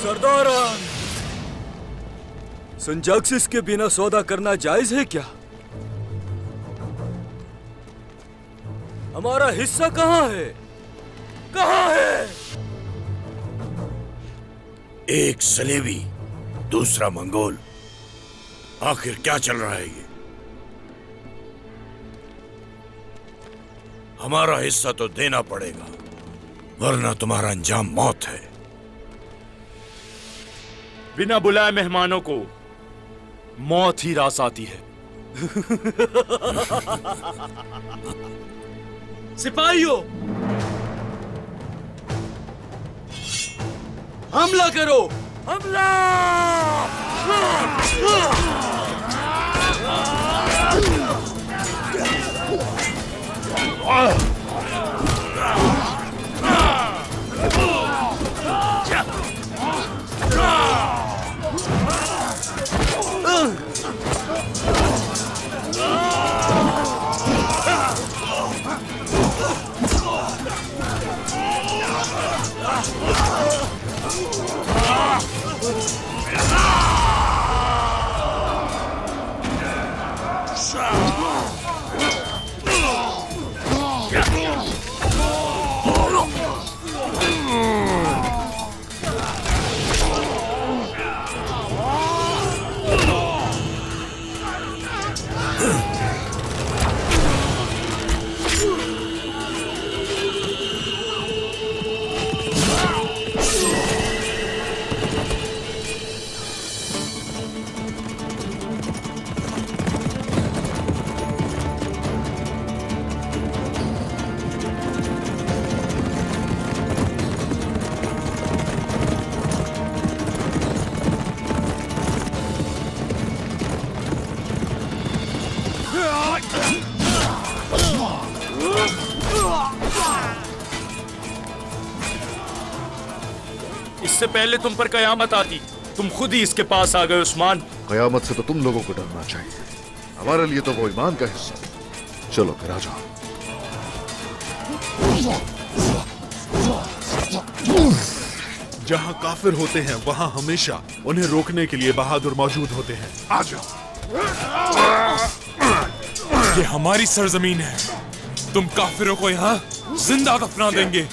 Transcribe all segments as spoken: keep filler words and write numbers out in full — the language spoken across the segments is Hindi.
सरदारान, संजाक्सिस के बिना सौदा करना जायज है क्या? हमारा हिस्सा कहाँ है? कहाँ है? एक सलेबी, दूसरा मंगोल। आखिर क्या चल रहा है ये? हमारा हिस्सा तो देना पड़ेगा, वरना तुम्हारा अंजाम मौत है। बिना बुलाए मेहमानों को मौत ही रास आती है। सिपाहियों, हमला करो! हमला! इससे पहले तुम पर कयामत आती, तुम खुद ही इसके पास आ गए उस्मान। कयामत से तो तुम लोगों को डरना चाहिए, हमारे लिए तो वो ईमान का हिस्सा है। चलो फिर आ जाओ। जहां काफिर होते हैं वहां हमेशा उन्हें रोकने के लिए बहादुर मौजूद होते हैं। आ जाओ। ये हमारी सरजमीन है, तुम काफिरों को यहाँ जिंदा दफना देंगे।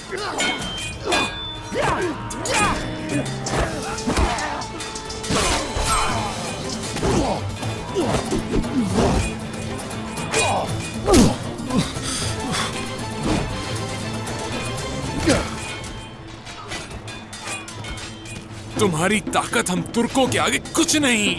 तुम्हारी ताकत हम तुर्कों के आगे कुछ नहीं।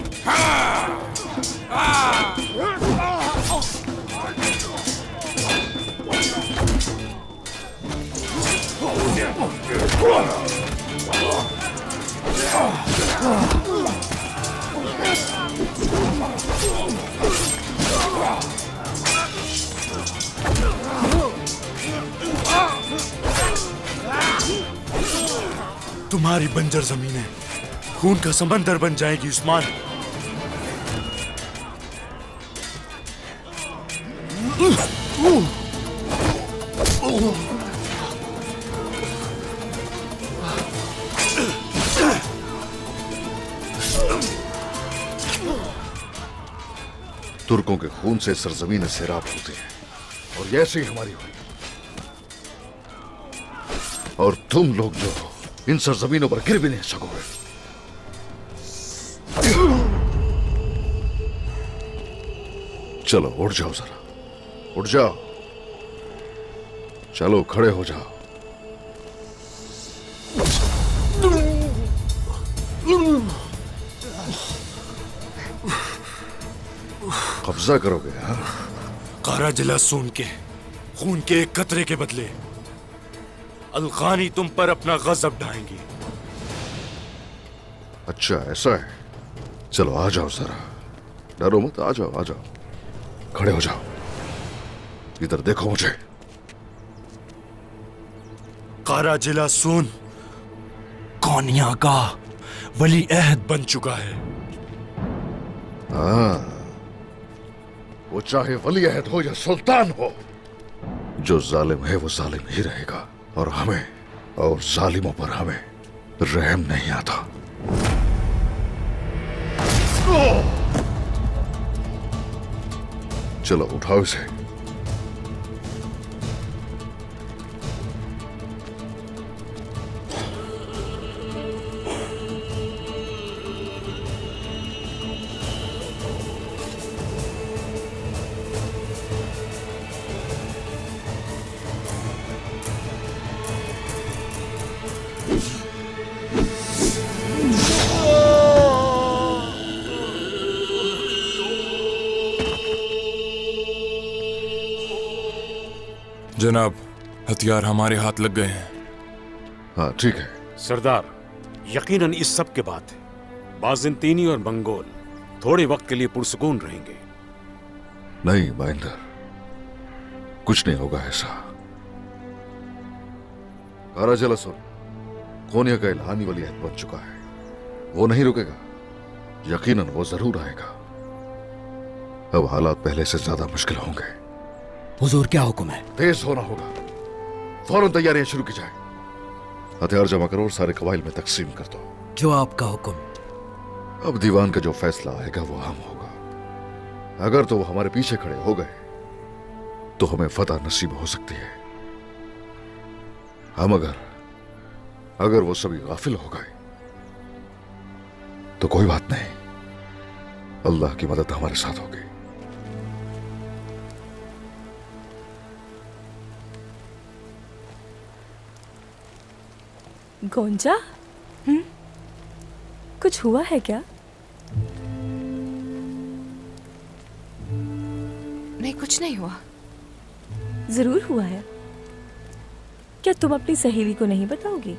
तुम्हारी बंजर जमीनें खून का समंदर बन जाएगी उस्मान। तुर्कों के खून से सरजमीन सैराब होती है और ऐसे ही हमारी हुई। और तुम लोग जो इन सरजमीनों पर गिर भी नहीं सकोगे। चलो उठ जाओ, जरा उठ जाओ। चलो खड़े हो जाओ। कब्जा करोगे? हाँ, कारा जिला सून के खून के एक कतरे के बदले अलगानी तुम पर अपना गजब ढाएंगी। अच्छा ऐसा है, चलो आ जाओ, जरा डरो मत, आ जाओ आ जाओ, खड़े हो जाओ। इधर देखो मुझे। कारा जिला सून कौनिया का वली अहद बन चुका है। हाँ, वो चाहे वली अहद हो या सुल्तान हो, जो जालिम है वो जालिम ही रहेगा। और हमें और जालिमों पर हमें रहम नहीं आता। चलो उठाओ इसे। जनाब, हथियार हमारे हाथ लग गए हैं। हाँ ठीक है सरदार, यकीनन इस सब के बाद बाज़ंतीनी और मंगोल थोड़े वक्त के लिए पुरसुकून रहेंगे। नहीं महेंद्र, कुछ नहीं होगा ऐसा। काराजला सुन, कोनिया का इल्हानी वलीअहद बन चुका है, वो नहीं रुकेगा। यकीनन वो जरूर आएगा। अब हालात पहले से ज्यादा मुश्किल होंगे। हुजूर क्या हुक्म है? तेज होना होगा, फौरन तैयारियां शुरू की जाए। हथियार जमा करो और सारे कबाइल में तकसीम कर दो। जो आपका हुक्म। अब दीवान का जो फैसला आएगा वो हम होगा। अगर तो वो हमारे पीछे खड़े हो गए तो हमें फतह नसीब हो सकती है। हम अगर अगर वो सभी गाफिल हो गए तो कोई बात नहीं, अल्लाह की मदद हमारे साथ होगी। गोंजा, हम्म, कुछ हुआ है क्या? नहीं, कुछ नहीं हुआ। जरूर हुआ है। क्या तुम अपनी सहेली को नहीं बताओगी?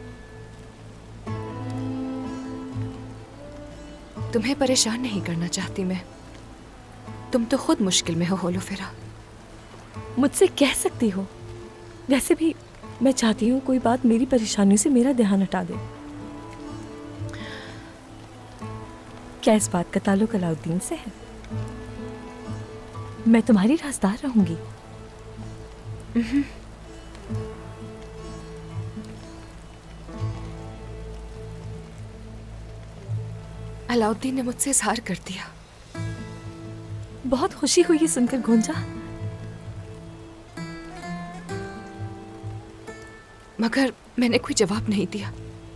तुम्हें परेशान नहीं करना चाहती मैं। तुम तो खुद मुश्किल में हो होलोफेरा। मुझसे कह सकती हो। वैसे भी मैं चाहती हूँ कोई बात मेरी परेशानी से मेरा ध्यान हटा दे। क्या इस बात का ताल्लुक अलाउद्दीन से है? मैं तुम्हारी राज़दार रहूंगी। अलाउद्दीन ने मुझसे इजहार कर दिया। बहुत खुशी हुई ये सुनकर गोंजा। मगर मैंने कोई जवाब नहीं दिया।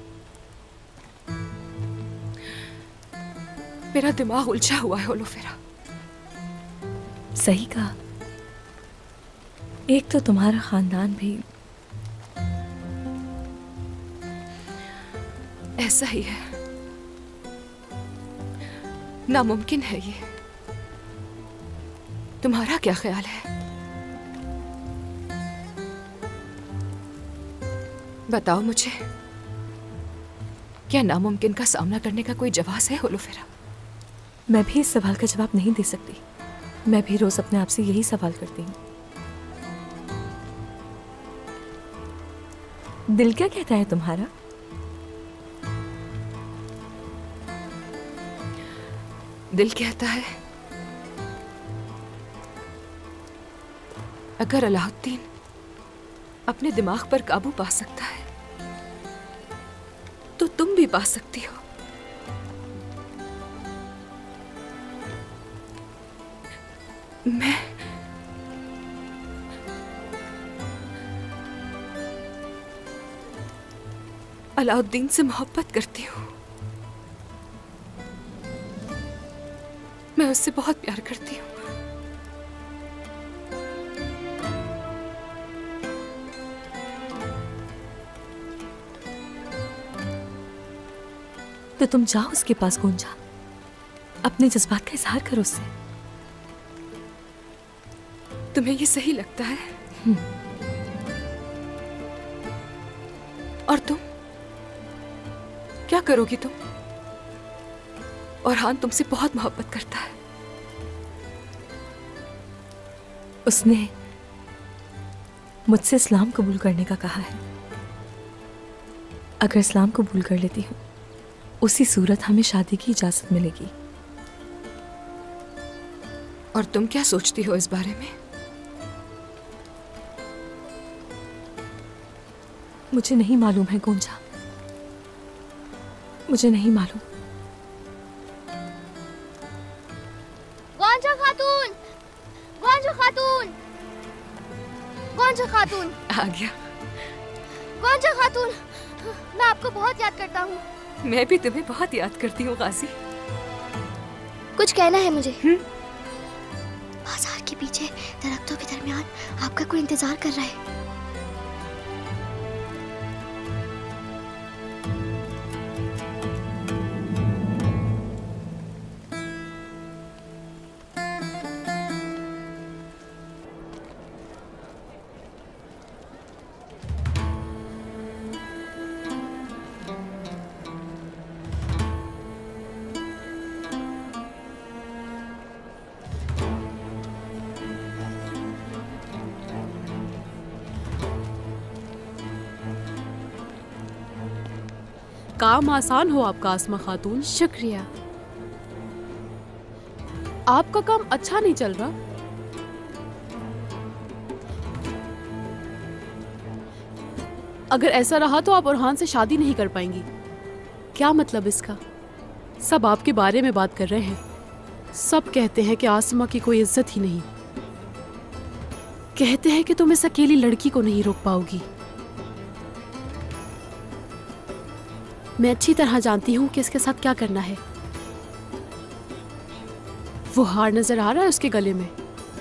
मेरा दिमाग उलझा हुआ है होलोफेरा। सही कहा। एक तो तुम्हारा खानदान भी ऐसा ही है। नामुमकिन है ये। तुम्हारा क्या ख्याल है? बताओ मुझे, क्या नामुमकिन का सामना करने का कोई जवाब है होलोफेरा? मैं भी इस सवाल का जवाब नहीं दे सकती। मैं भी रोज अपने आप से यही सवाल करती हूँ। दिल क्या कहता है तुम्हारा? दिल कहता है अगर अलाउद्दीन अपने दिमाग पर काबू पा सकता है तो तुम भी पा सकती हो। मैं अलाउद्दीन से मोहब्बत करती हूँ। मैं उससे बहुत प्यार करती हूँ। तो तुम जाओ उसके पास गोंजा, अपने जज्बात का इजहार करो उससे। तुम्हें ये सही लगता है? और तुम क्या करोगी? तुम और हान तुमसे बहुत मोहब्बत करता है। उसने मुझसे इस्लाम कबूल करने का कहा है। अगर इस्लाम कबूल कर लेती हूँ उसी सूरत हमें शादी की इजाजत मिलेगी। और तुम क्या सोचती हो इस बारे में? मुझे नहीं मालूम है गोंजा। मुझे नहीं मालूम। गोंजा खातून, गोंजा खातून, गोंजा खातून आ गया। गोंजा खातून, मैं आपको बहुत याद करता हूँ। मैं भी तुम्हें बहुत याद करती हूँ गाजी। कुछ कहना है मुझे? बाजार के पीछे दरख्तों के दरमियान आपका कोई इंतजार कर रहा है। काम आसान हो आपका आसमा खातून। शुक्रिया। आपका काम अच्छा नहीं चल रहा। अगर ऐसा रहा तो आप ओरहान से शादी नहीं कर पाएंगी। क्या मतलब इसका? सब आपके बारे में बात कर रहे हैं। सब कहते हैं कि आसमा की कोई इज्जत ही नहीं। कहते हैं कि तुम इस अकेली लड़की को नहीं रोक पाओगी। मैं अच्छी तरह जानती हूँ कि इसके साथ क्या करना है। वो हार नजर आ रहा है उसके गले में,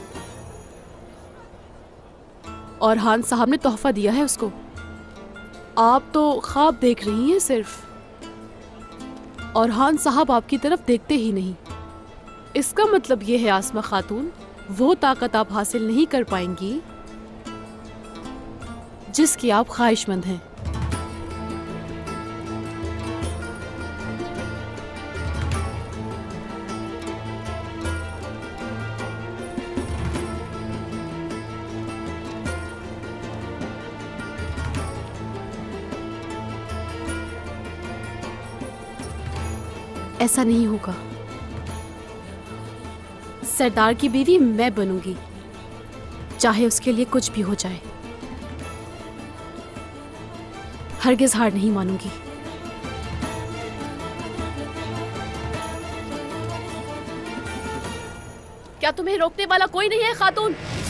और हान साहब ने तोहफा दिया है उसको। आप तो ख्वाब देख रही हैं सिर्फ, और हान साहब आपकी तरफ देखते ही नहीं। इसका मतलब ये है आसमा खातून, वो ताकत आप हासिल नहीं कर पाएंगी जिसकी आप ख्वाहिशमंद हैं। ऐसा नहीं होगा। सरदार की बीवी मैं बनूंगी, चाहे उसके लिए कुछ भी हो जाए। हरगिज हार नहीं मानूंगी। क्या तुम्हें रोकने वाला कोई नहीं है खातून?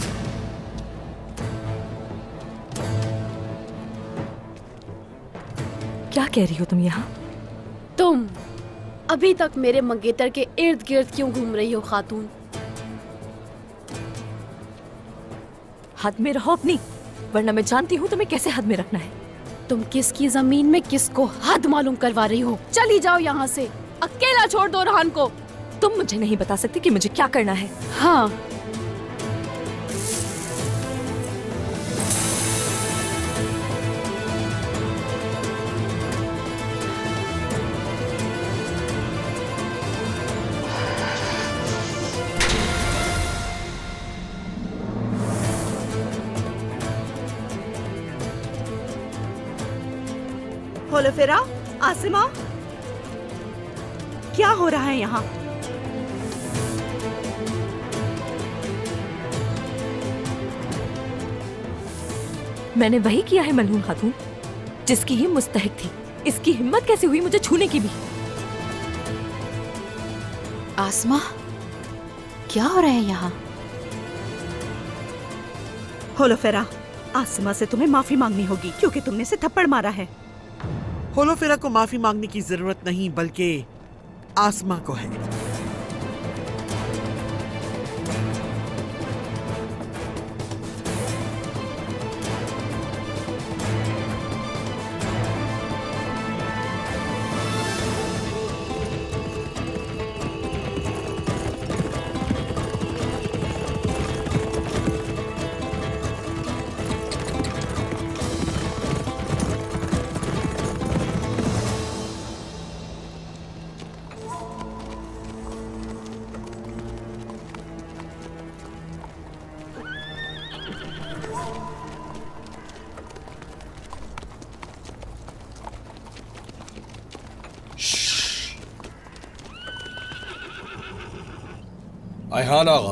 क्या कह रही हो तुम यहाँ? तुम अभी तक मेरे मंगेतर के इर्द गिर्द क्यों घूम रही हो खातून? हद में रहो अपनी, वरना मैं जानती हूँ तुम्हें कैसे हद में रखना है। तुम किसकी जमीन में किसको हद मालूम करवा रही हो? चली जाओ यहाँ से, अकेला छोड़ दो ओरहान को। तुम मुझे नहीं बता सकती कि मुझे क्या करना है? हाँ, होलोफेरा, आसिमा, क्या हो रहा है यहाँ? मैंने वही किया है मलहून खातून, जिसकी ये मुस्तहिक थी। इसकी हिम्मत कैसे हुई मुझे छूने की भी? आसमा, क्या हो रहा है यहाँ? होलोफेरा, आसिमा से तुम्हें माफी मांगनी होगी क्योंकि तुमने इसे थप्पड़ मारा है। होलोफेरा को माफी मांगने की जरूरत नहीं, बल्कि आसमा को है। आयहान आगा,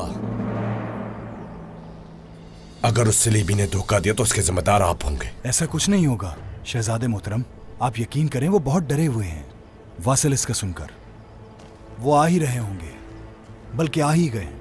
अगर उस सलीबी ने धोखा दिया तो उसके जिम्मेदार आप होंगे। ऐसा कुछ नहीं होगा शहजादे मोहतरम, आप यकीन करें वो बहुत डरे हुए हैं। वासिल इसका सुनकर वो आ ही रहे होंगे, बल्कि आ ही गए।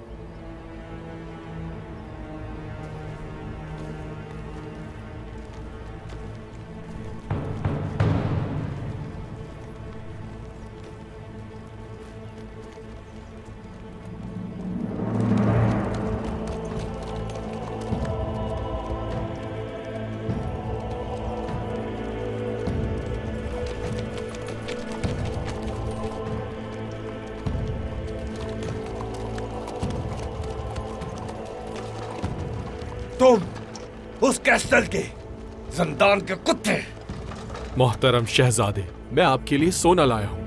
तुम उस कैस्टल के जिंदान के कुत्ते। मोहतरम शहजादे, मैं आपके लिए सोना लाया हूं।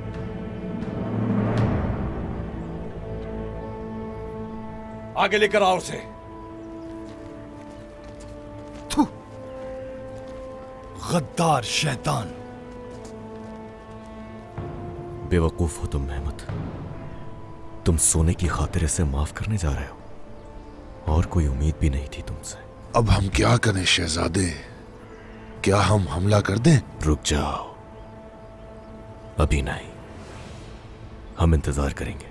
आगे लेकर आओ उसे। गद्दार शैतान। बेवकूफ हो तुम महमद। तुम सोने की खातिर इसे माफ करने जा रहे हो, और कोई उम्मीद भी नहीं थी तुमसे। अब हम क्या करें शहजादे? क्या हम हमला कर दें? रुक जाओ, अभी नहीं, हम इंतजार करेंगे।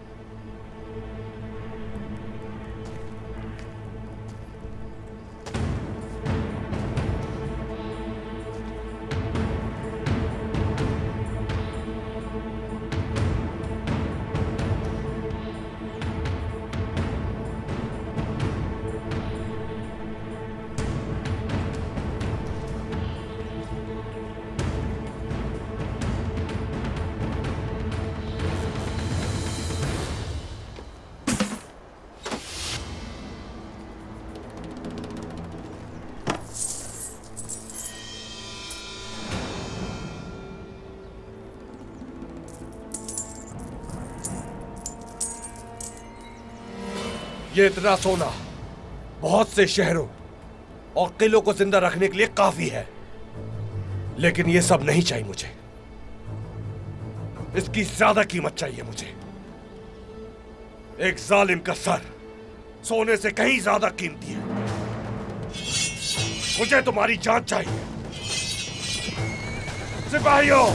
ये इतना सोना बहुत से शहरों और किलों को जिंदा रखने के लिए काफी है, लेकिन ये सब नहीं चाहिए मुझे। इसकी ज्यादा कीमत चाहिए मुझे। एक जालिम का सर सोने से कहीं ज्यादा कीमती है। मुझे तुम्हारी जान चाहिए। सिपाहियों,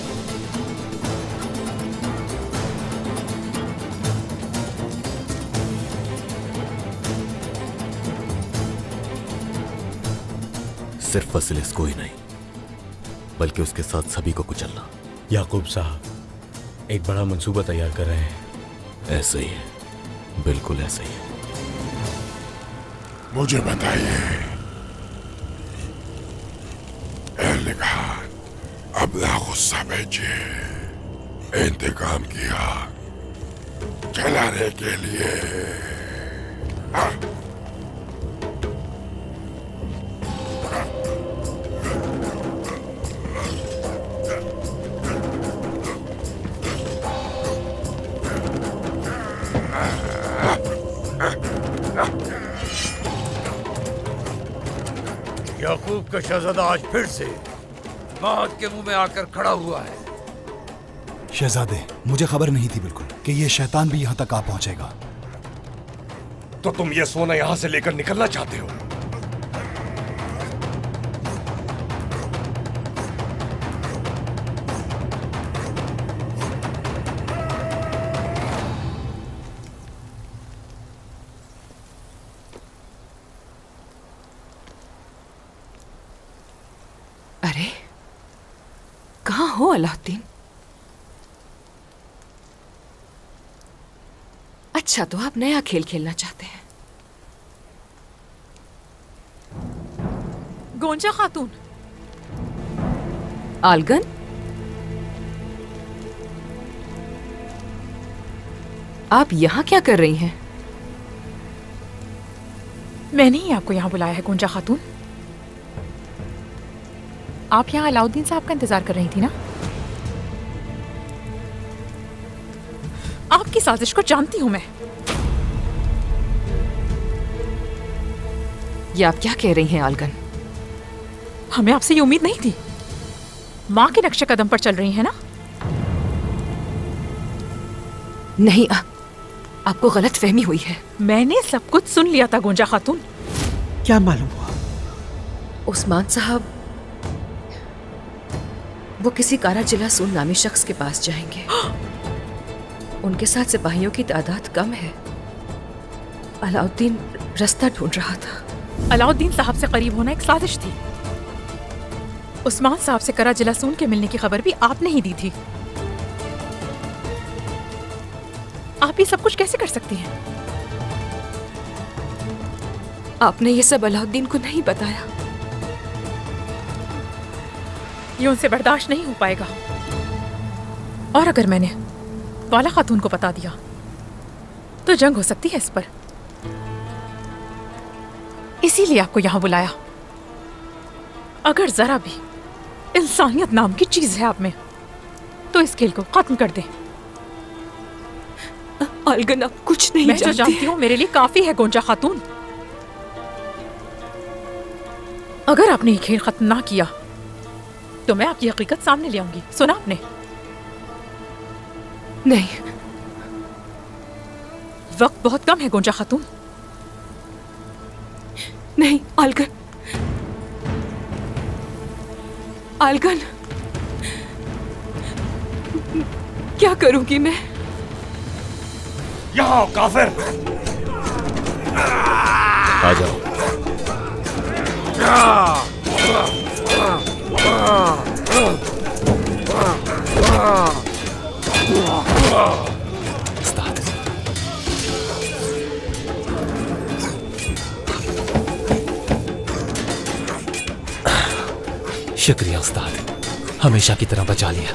सिर्फ वसीलिस को ही नहीं, बल्कि उसके साथ सभी को कुचलना। याकूब साहब एक बड़ा मंसूबा तैयार कर रहे हैं। ऐसे ही है, बिल्कुल ऐसे ही है। मुझे बताइए कहा, अब ना गुस्सा भेजिए। इंतकाम की आग जलाने के लिए। हाँ। याकूब का शहजादा आज फिर से मौत के मुंह में आकर खड़ा हुआ है। शहजादे, मुझे खबर नहीं थी बिल्कुल कि ये शैतान भी यहाँ तक आ पहुंचेगा। तो तुम ये सोना यहाँ से लेकर निकलना चाहते हो? अरे, कहाँ हो अलाउद्दीन? अच्छा, तो आप नया खेल खेलना चाहते हैं। गोंजा खातून। आलगन, आप यहाँ क्या कर रही हैं? मैंने ही आपको यहाँ बुलाया है गोंजा खातून। आप यहाँ अलाउद्दीन साहब का इंतजार कर रही थी ना? आपकी साजिश को जानती हूँ मैं। ये आप क्या कह रही हैं आलगन? हमें आपसे ये उम्मीद नहीं थी। माँ के नक्शे कदम पर चल रही है ना? नहीं, आ, आपको गलत फहमी हुई है। मैंने सब कुछ सुन लिया था गोंजा खातून। क्या मालूम हुआ? उस्मान साहब वो किसी कारा जिलासून नामी शख्स के पास जाएंगे। उनके साथ सिपाहियों की तादाद कम है। अलाउद्दीन रास्ता ढूंढ रहा था। अलाउद्दीन साहब से करीब होना एक साजिश थी। उस्मान साहब से करा जिलासून के मिलने की खबर भी आपने ही दी थी। आप ये सब कुछ कैसे कर सकती हैं? आपने ये सब अलाउद्दीन को नहीं बताया। ये उनसे बर्दाश्त नहीं हो पाएगा। और अगर मैंने वाला खातून को बता दिया तो जंग हो सकती है इस पर। इसीलिए आपको यहां बुलाया। अगर जरा भी इंसानियत नाम की चीज है आप में तो इस खेल को खत्म कर दे। अलगन अब कुछ नहीं मैं जो जानती हूँ मेरे लिए काफी है गोंजा खातून। अगर आपने ये खेल खत्म ना किया तो मैं आपकी हकीकत सामने ले आऊंगी। सुना आपने? नहीं, वक्त बहुत कम है गोंजा खातून। नहीं अलगन, अलगन, क्या करूंगी मैं? यहाँ काफिर, आ जाओ। उस्ताद, शुक्रिया उस्ताद, हमेशा की तरह बचा लिया।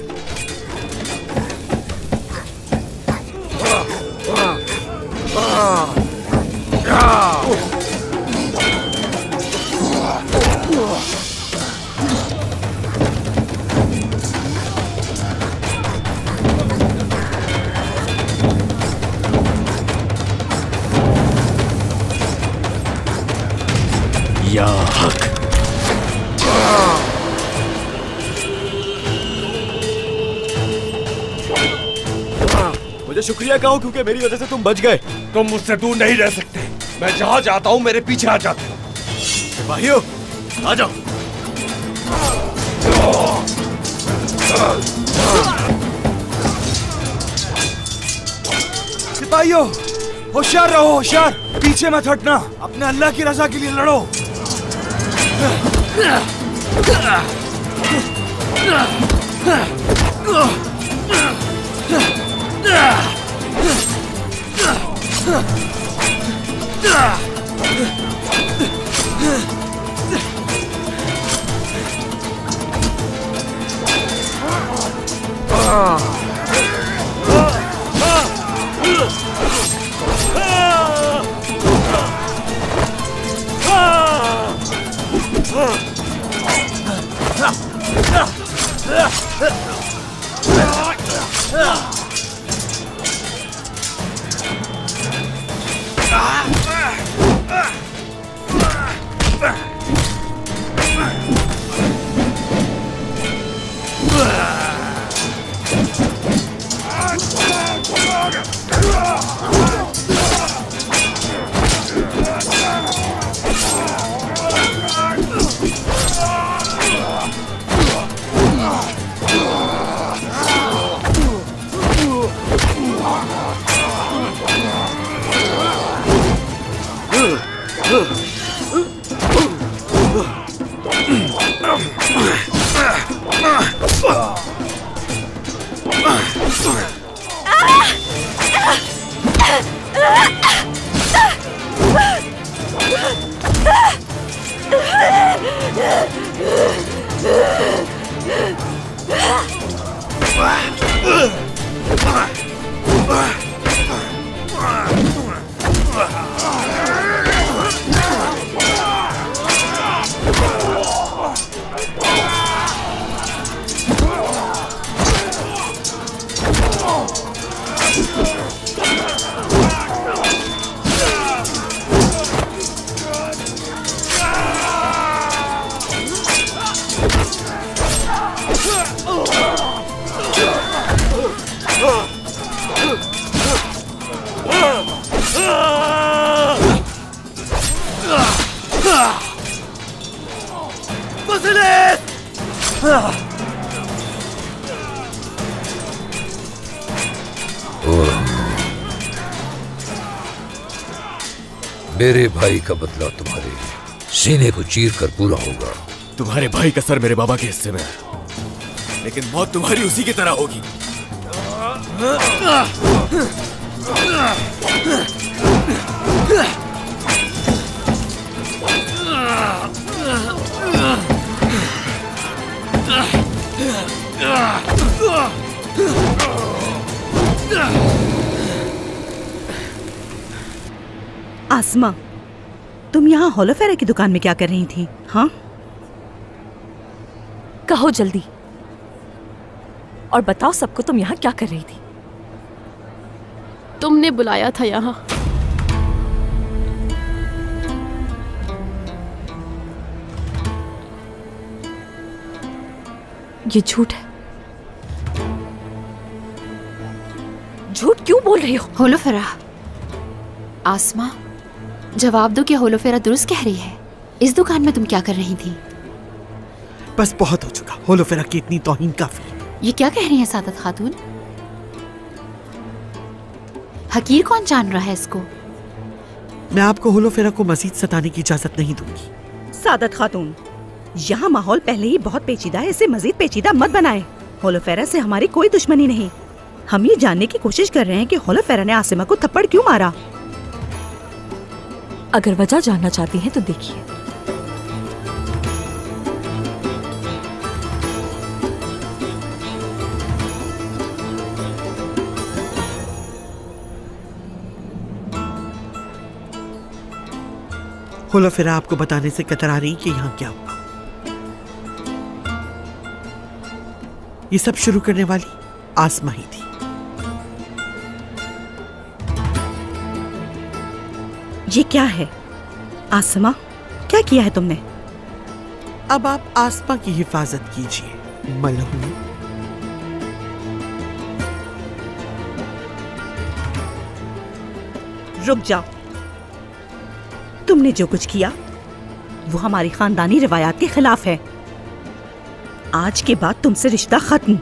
या हक। मुझे शुक्रिया कहो क्योंकि मेरी वजह से तुम बच गए। तुम मुझसे दूर नहीं रह सकते। मैं जहां जाता हूं मेरे पीछे आ जाते हो। सिपाहियों आ जाओ। सिपाहियों होशियार रहो, होशियार, पीछे मत हटना, अपने अल्लाह की रजा के लिए लड़ो। मेरे भाई का बदला तुम्हारे सीने को चीर कर पूरा होगा। तुम्हारे भाई का सर मेरे बाबा के हिस्से में है, लेकिन मौत तुम्हारी उसी की तरह होगी। आसमा, तुम यहाँ होलोफेरा की दुकान में क्या कर रही थी? हाँ, कहो जल्दी और बताओ सबको तुम यहाँ क्या कर रही थी? तुमने बुलाया था यहाँ। ये झूठ है। झूठ क्यों बोल रही हो? होलोफेरा, आसमा जवाब दो कि होलोफेरा दुरुस्त कह रही है। इस दुकान में तुम क्या कर रही थी? बस बहुत हो चुका। होलोफेरा की इतनी तौहीन काफी। ये क्या कह रही है सादत खातून? हकीर कौन जान रहा है इसको? मैं आपको होलोफेरा को मजीद सताने की इजाजत नहीं दूंगी। सादत खातून, यहाँ माहौल पहले ही बहुत पेचीदा है, इसे मजीद पेचीदा मत बनाए। होलोफेरा से हमारी कोई दुश्मनी नहीं। हम ये जानने की कोशिश कर रहे हैं कि होलोफेरा ने आसिमा को थप्पड़ क्यों मारा। अगर वजह जानना चाहती हैं तो देखिए। होलोफेरा आपको बताने से कतरा रही कि यहाँ क्या हुआ। ये सब शुरू करने वाली आसमा ही थी। ये क्या है आसमा? क्या किया है तुमने? अब आप आसमा की हिफाजत कीजिए मलहूम। रुक जाओ। तुमने जो कुछ किया वो हमारी खानदानी रिवायात के खिलाफ है। आज के बाद तुमसे रिश्ता खत्म।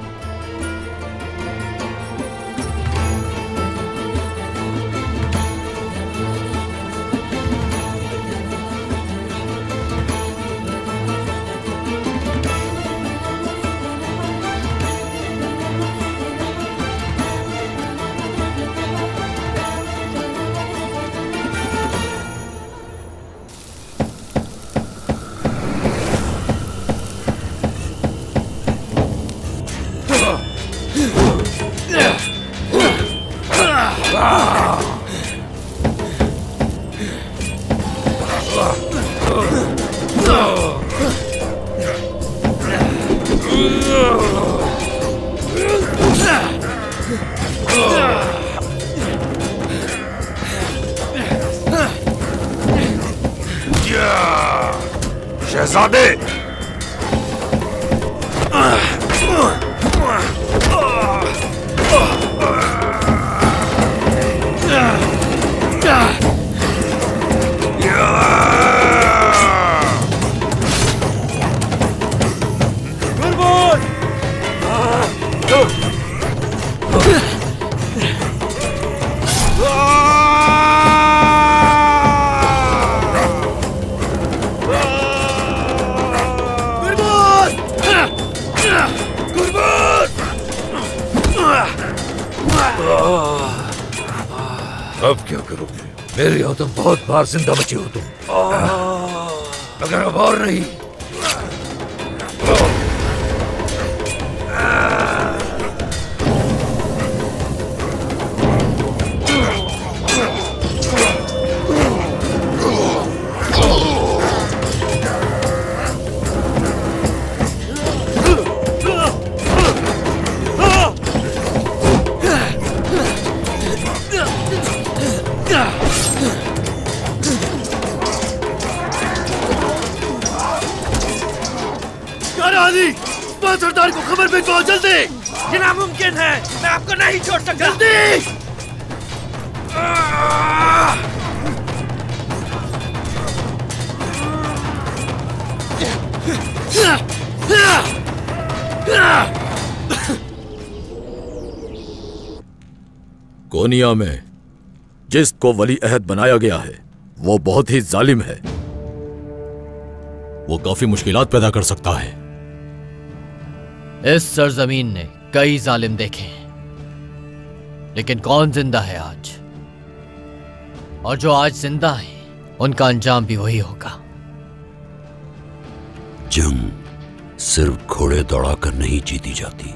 शहजादे, अब क्या करोगे? मेरे यहाँ तुम बहुत बार जिंदा बचे हो तुम, मगर अब और नहीं। सरदार को खबर भिजवाओ जल्दी। ये नामुमकिन है, मैं आपको नहीं छोड़ सकता। जल्दी। कोनिया में जिसको वली अहद बनाया गया है वो बहुत ही जालिम है। वो काफी मुश्किलात पैदा कर सकता है। इस सरजमीन ने कई जालिम देखे हैं, लेकिन कौन जिंदा है आज? और जो आज जिंदा है उनका अंजाम भी वही होगा। जंग सिर्फ घोड़े दौड़ाकर नहीं जीती जाती।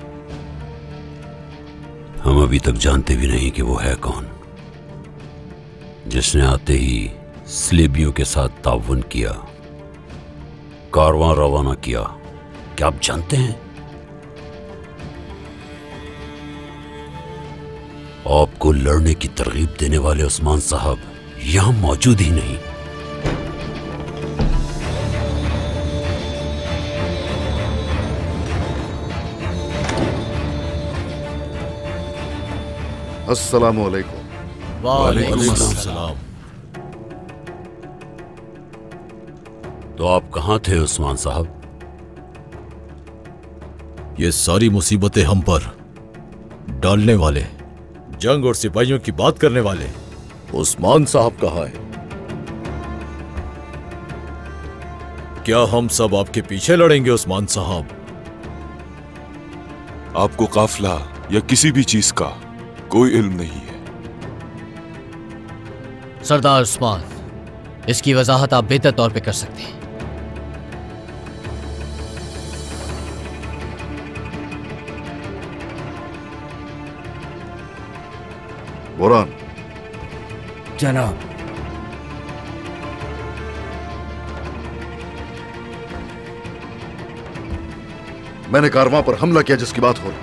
हम अभी तक जानते भी नहीं कि वो है कौन, जिसने आते ही स्लेबियों के साथ ताउन किया, कारवां रवाना किया। क्या आप जानते हैं? आपको लड़ने की तरगीब देने वाले उस्मान साहब यहां मौजूद ही नहीं। अस्सलामु अलैकुम। वालेकुम अस्सलाम। तो आप कहां थे उस्मान साहब? ये सारी मुसीबतें हम पर डालने वाले, जंग और सिपाहियों की बात करने वाले उस्मान साहब कहाँ है? क्या हम सब आपके पीछे लड़ेंगे उस्मान साहब? आपको काफिला या किसी भी चीज का कोई इल्म नहीं है। सरदार उस्मान, इसकी वजाहत आप बेहतर तौर पे कर सकते हैं। बुरहान। जनाब। मैंने कारवां पर हमला किया जिसकी बात हो रही,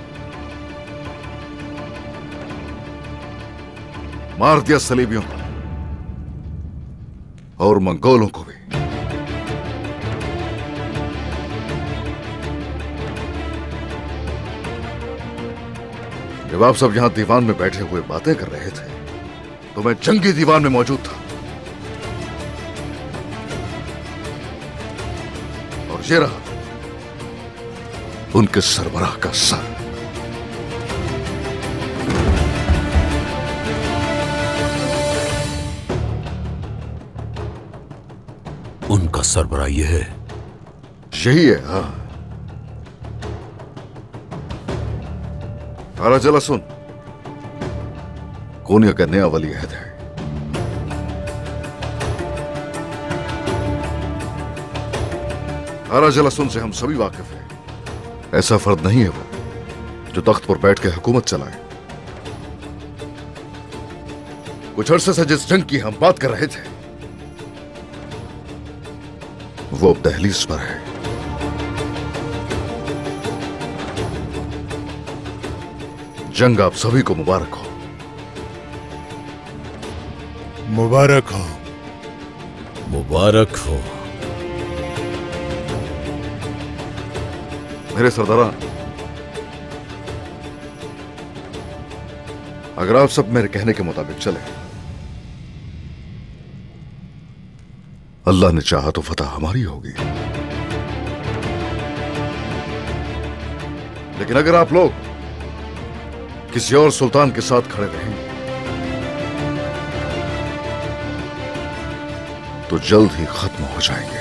मार दिया सलीबियों को और मंगोलों को भी। जब आप सब यहां दीवान में बैठे हुए बातें कर रहे थे तो मैं जंगी दीवान में मौजूद था, और ये रहा उनके सरबराह का सर। उनका सरबराह यह है? यही है। हाँ, आरा जला सुन, कोनिया का नया वली अहद है। आरा जलासुन से हम सभी वाकिफ हैं। ऐसा फर्द नहीं है वो जो तख्त पर बैठ के हुकूमत चलाए। कुछ अरसे से जिस जंग की हम बात कर रहे थे वो अब दहलीज पर है। जंग आप सभी को मुबारक हो। मुबारक हो। मुबारक हो। मेरे सरदारान, अगर आप सब मेरे कहने के मुताबिक चले, अल्लाह ने चाहा तो फतह हमारी होगी। लेकिन अगर आप लोग किसी और सुल्तान के साथ खड़े रहेंगे तो जल्द ही खत्म हो जाएंगे।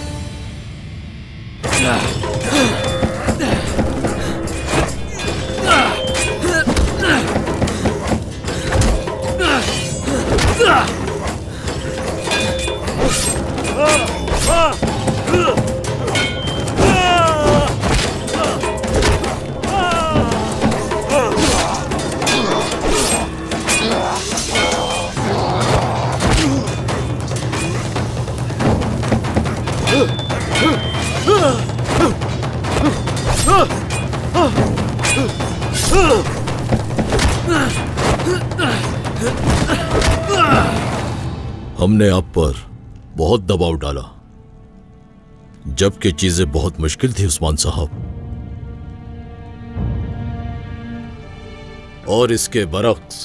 हमने आप पर बहुत दबाव डाला जबकि चीजें बहुत मुश्किल थी उस्मान साहब, और इसके बरक्स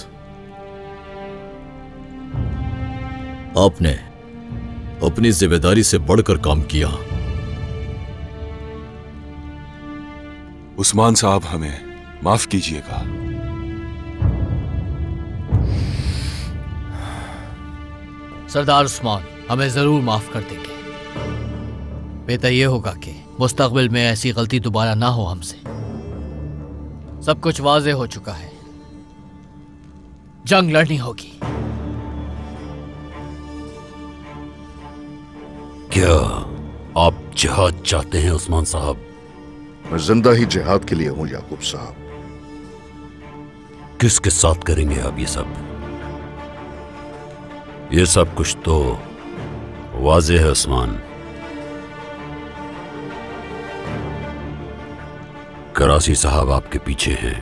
आपने अपनी जिम्मेदारी से बढ़कर काम किया। उस्मान साहब, हमें माफ कीजिएगा। सरदार उस्मान हमें जरूर माफ कर देंगे। बेहतर यह होगा कि मुस्तकबिल में ऐसी गलती दोबारा ना हो हमसे। सब कुछ वाज़ेह हो चुका है, जंग लड़नी होगी। क्या आप जिहाद चाहते हैं उस्मान साहब? मैं जिंदा ही जिहाद के लिए हूं याकूब साहब। किसके साथ करेंगे आप ये सब? ये सब कुछ तो वाज़ेह है उस्मान। करासी साहब आपके पीछे हैं,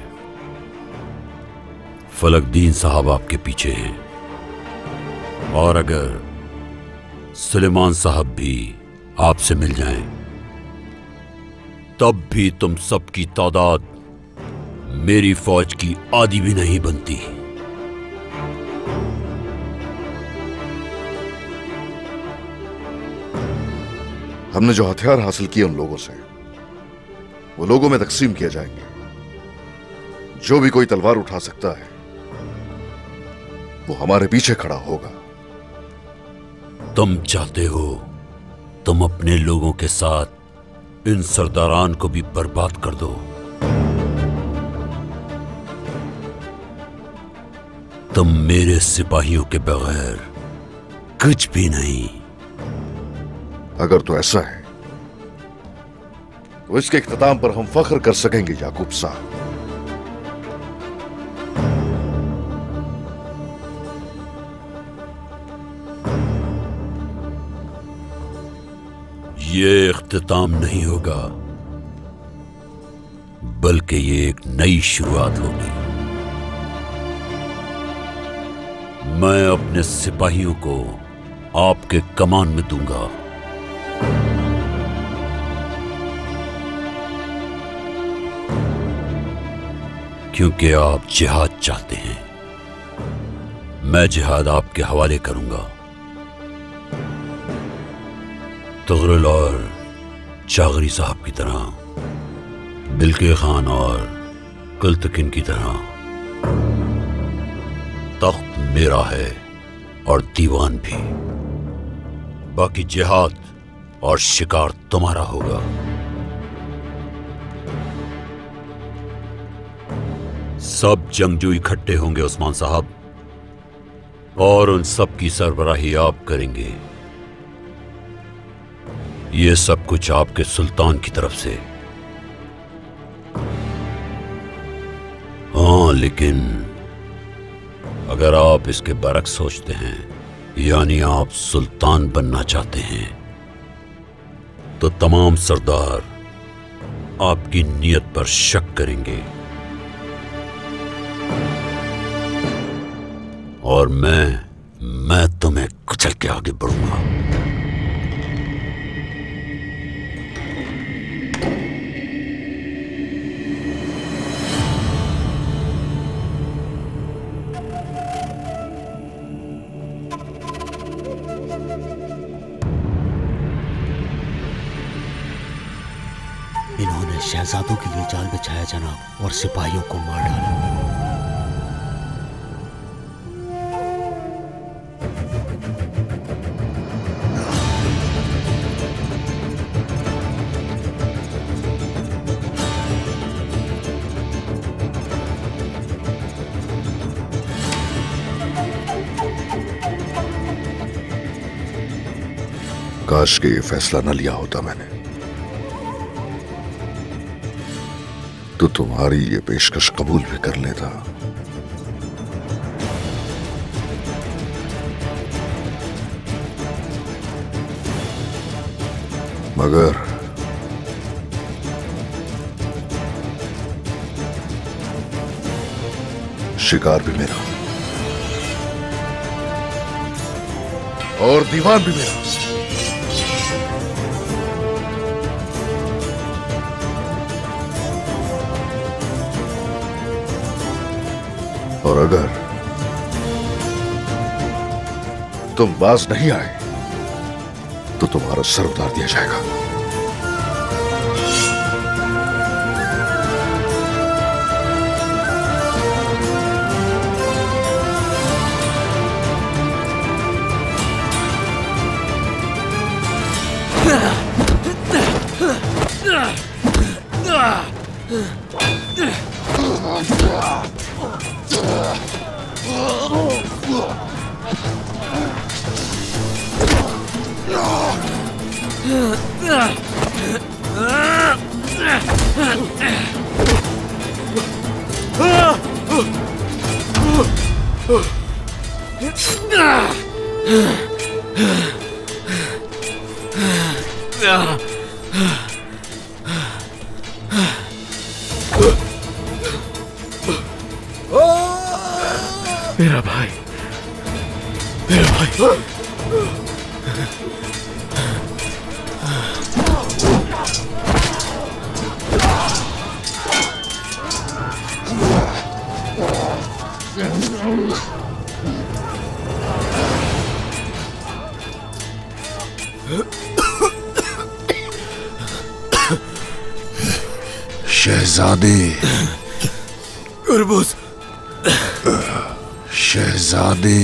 फलकदीन साहब आपके पीछे हैं, और अगर सुलेमान साहब भी आपसे मिल जाएं, तब भी तुम सबकी तादाद मेरी फौज की आधी भी नहीं बनती। हमने जो हथियार हासिल किए उन लोगों से, वो लोगों में तकसीम किए जाएंगे। जो भी कोई तलवार उठा सकता है वो हमारे पीछे खड़ा होगा। तुम चाहते हो तुम अपने लोगों के साथ इन सरदारान को भी बर्बाद कर दो। तुम मेरे सिपाहियों के बगैर कुछ भी नहीं। अगर तो ऐसा है तो इसके इख्तिताम पर हम फख्र कर सकेंगे याकूब साहब। ये इख्तिताम नहीं होगा, बल्कि ये एक नई शुरुआत होगी। मैं अपने सिपाहियों को आपके कमान में दूंगा। क्योंकि आप जिहाद चाहते हैं, मैं जिहाद आपके हवाले करूंगा। तुगरुल और जागरी साहब की तरह, बिल्के खान और कुलतकिन की तरह तख्त मेरा है और दीवान भी। बाकी जिहाद और शिकार तुम्हारा होगा। सब जंगजू इकट्ठे होंगे उस्मान साहब, और उन सब की सरबराही आप करेंगे। ये सब कुछ आपके सुल्तान की तरफ से। हाँ, लेकिन अगर आप इसके बरक्स सोचते हैं, यानी आप सुल्तान बनना चाहते हैं, तो तमाम सरदार आपकी नीयत पर शक करेंगे और मैं मैं तुम्हें कुचल के आगे बढ़ूंगा। इन्होंने शहजादों के लिए जाल बिछाया जनाब, और सिपाहियों को मार डाला। काश के ये फैसला न लिया होता मैंने, तो तुम्हारी ये पेशकश कबूल भी कर लेता। मगर शिकार भी मेरा और दीवान भी मेरा। और अगर तुम बाज नहीं आए तो तुम्हारा सर उतार दिया जाएगा। मेरा भाई, मेरा भाई। शहजादे, गुरबूज, शहजादे,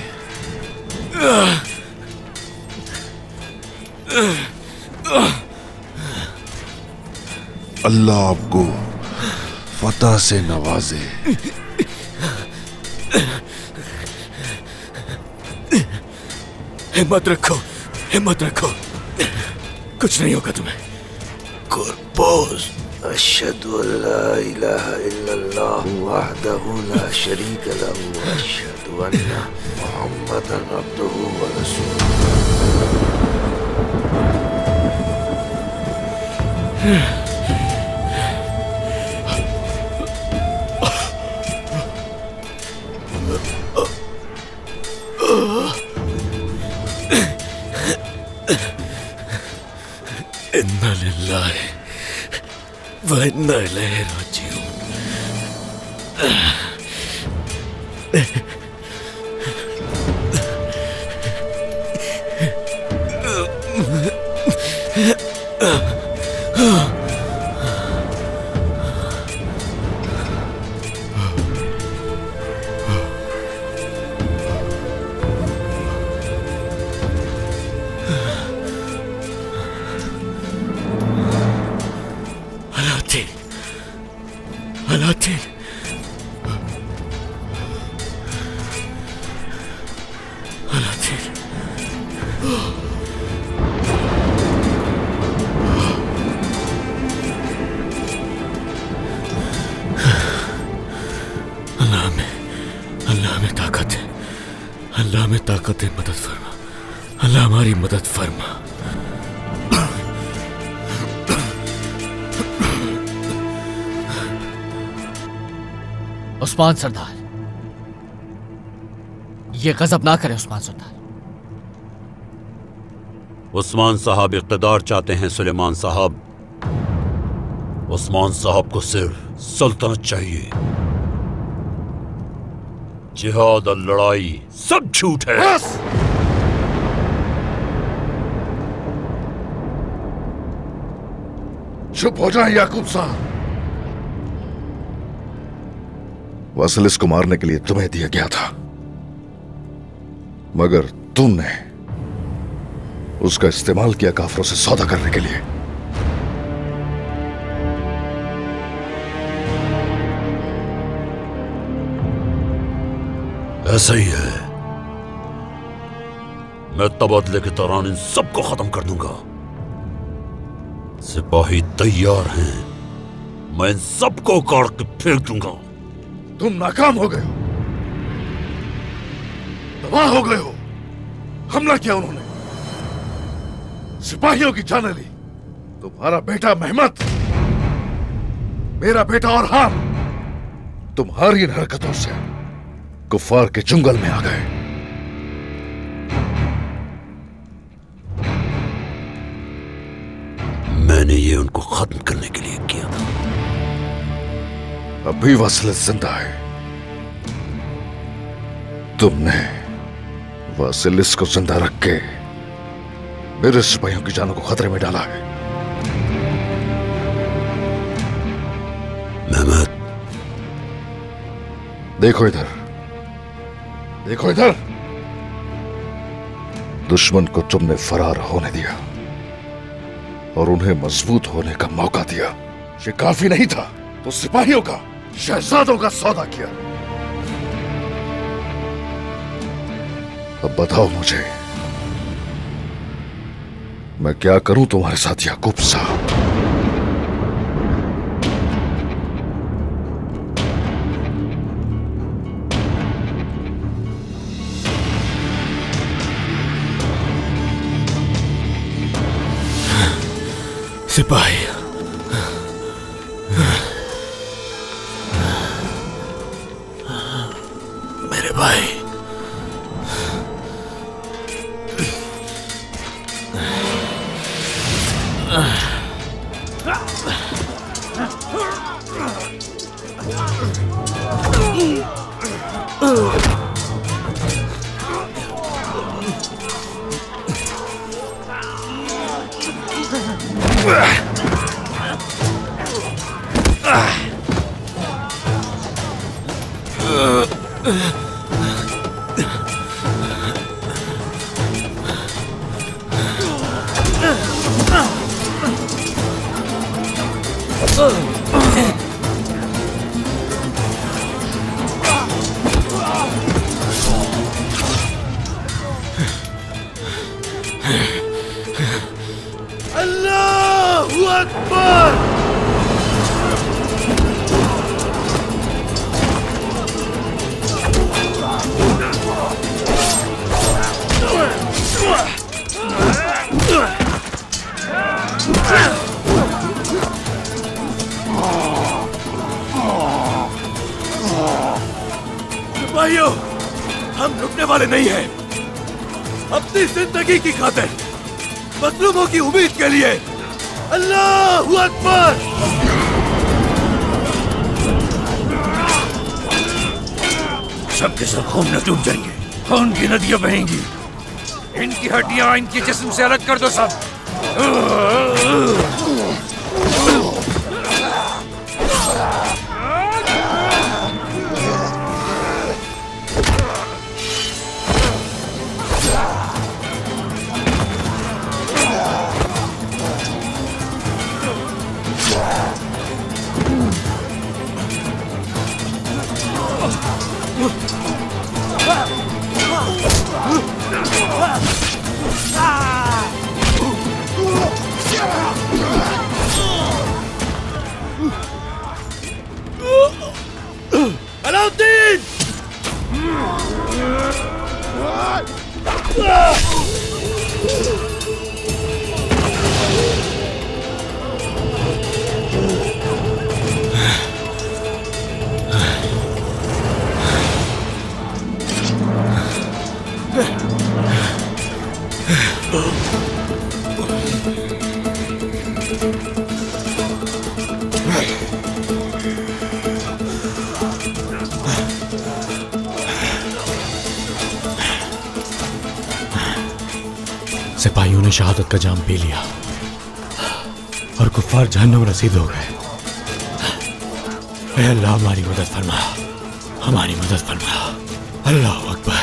अल्लाह आपको फतह से नवाजे। हिम्मत रखो, हिम्मत रखो, कुछ नहीं होगा तुम्हें। गुरबूज, अशहदु अल्ला इलाहा इल्लल्लाह वहदहु ला शरीक लहु व अशहदु अन्ना मुहम्मदन अब्दुहु व रसूलुहु। इन्ना लिल्लाहि व इन्ना इलैहि राजिऊन। अलादीन, अलादीन, अल्लाह में, अल्लाह में ताकत है, अल्लाह में ताकत है। मदद फरमा, अल्लाह हमारी मदद फरमा। उस्मान सरदार, ये गजब ना करें उस्मान सरदार। उस्मान साहब इक़्तिदार चाहते हैं सुलेमान साहब। उस्मान साहब को सिर्फ सल्तनत चाहिए। जिहाद और लड़ाई सब झूठ है। बस! चुप हो जाए याकूब साहब। वासिलिस को मारने के लिए तुम्हें दिया गया था, मगर तुमने उसका इस्तेमाल किया काफिरों से सौदा करने के लिए। ऐसा ही है। मैं तबादले के दौरान इन सबको खत्म कर दूंगा। सिपाही तैयार हैं, मैं इन सबको उखाड़ के फेंक दूंगा। तुम नाकाम हो गए हो, तबाह हो गए हो। हमला किया उन्होंने, सिपाहियों की जान ली। तुम्हारा बेटा महमद, मेरा बेटा और हम तुम्हारी इन हरकतों से कुफार के जंगल में आ गए। मैंने ये उनको खत्म करने के लिए किया था। अभी वासिलिस जिंदा है। तुमने वासिलिस को जिंदा रख के मेरे सिपाहियों की जानों को खतरे में डाला है। महमद, देखो इधर, देखो इधर। दुश्मन को तुमने फरार होने दिया और उन्हें मजबूत होने का मौका दिया। ये काफी नहीं था तो सिपाहियों का, शहजादों का सौदा किया। अब बताओ मुझे, मैं क्या करूं तुम्हारे साथ याकूब साहब? सिपाही, मेरे भाई, अल्लाहू अकबर। सिपाहियों, हम रुकने वाले नहीं हैं। अपनी जिंदगी की खातिर, मजलूमों की उम्मीद के लिए अल्लाहू अकबर। सबके सब खून में डूब जाएंगे, खून की नदियां बहेंगी। इनकी हड्डियां इनके जिस्म से अलग कर दो सब। अलाउद्दीन! सिपाहियों ने शहादत का जाम पी लिया और कुफ्फार जहन्नुम रसीद हो गए। ऐ अल्लाह हमारी मदद फरमा, हमारी मदद फरमा। अल्लाह अकबर।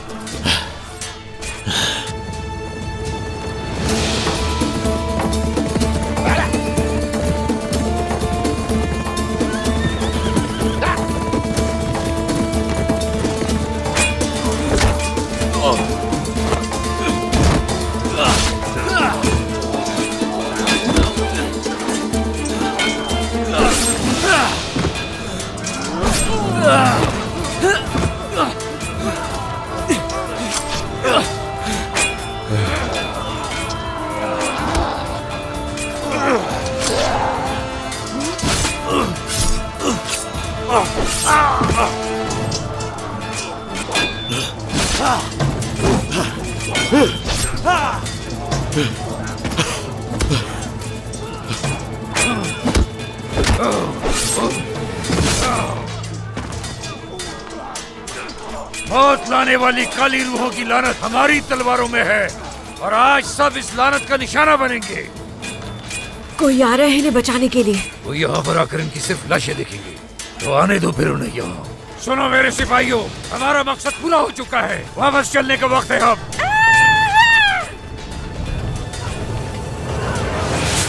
मौत लाने वाली काली रूहों की लानत हमारी तलवारों में है और आज सब इस लानत का निशाना बनेंगे। कोई आ रहे हैं इन्हें बचाने के लिए। वो यहाँ पर आकर इनकी सिर्फ लाशें देखेंगे, तो आने दो फिर उन्हें यहाँ। सुनो मेरे सिपाहियों, हमारा मकसद पूरा हो चुका है, वापस चलने का वक्त है अब।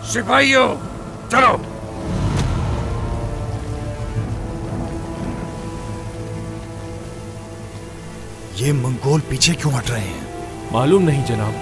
सिपाहियों चलो। ये मंगोल पीछे क्यों हट रहे हैं? मालूम नहीं जनाब।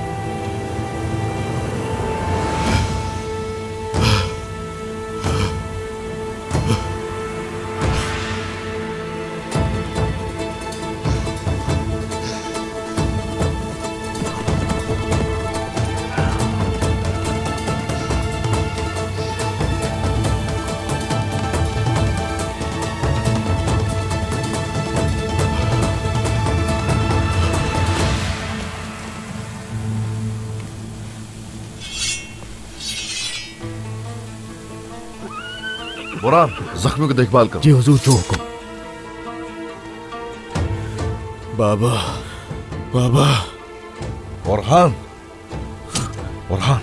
बुरहान, जख्मियों की देखभाल करो। जी हुजूर, जो हुक्म। बाबा, बाबा। बुरहान, बुरहान,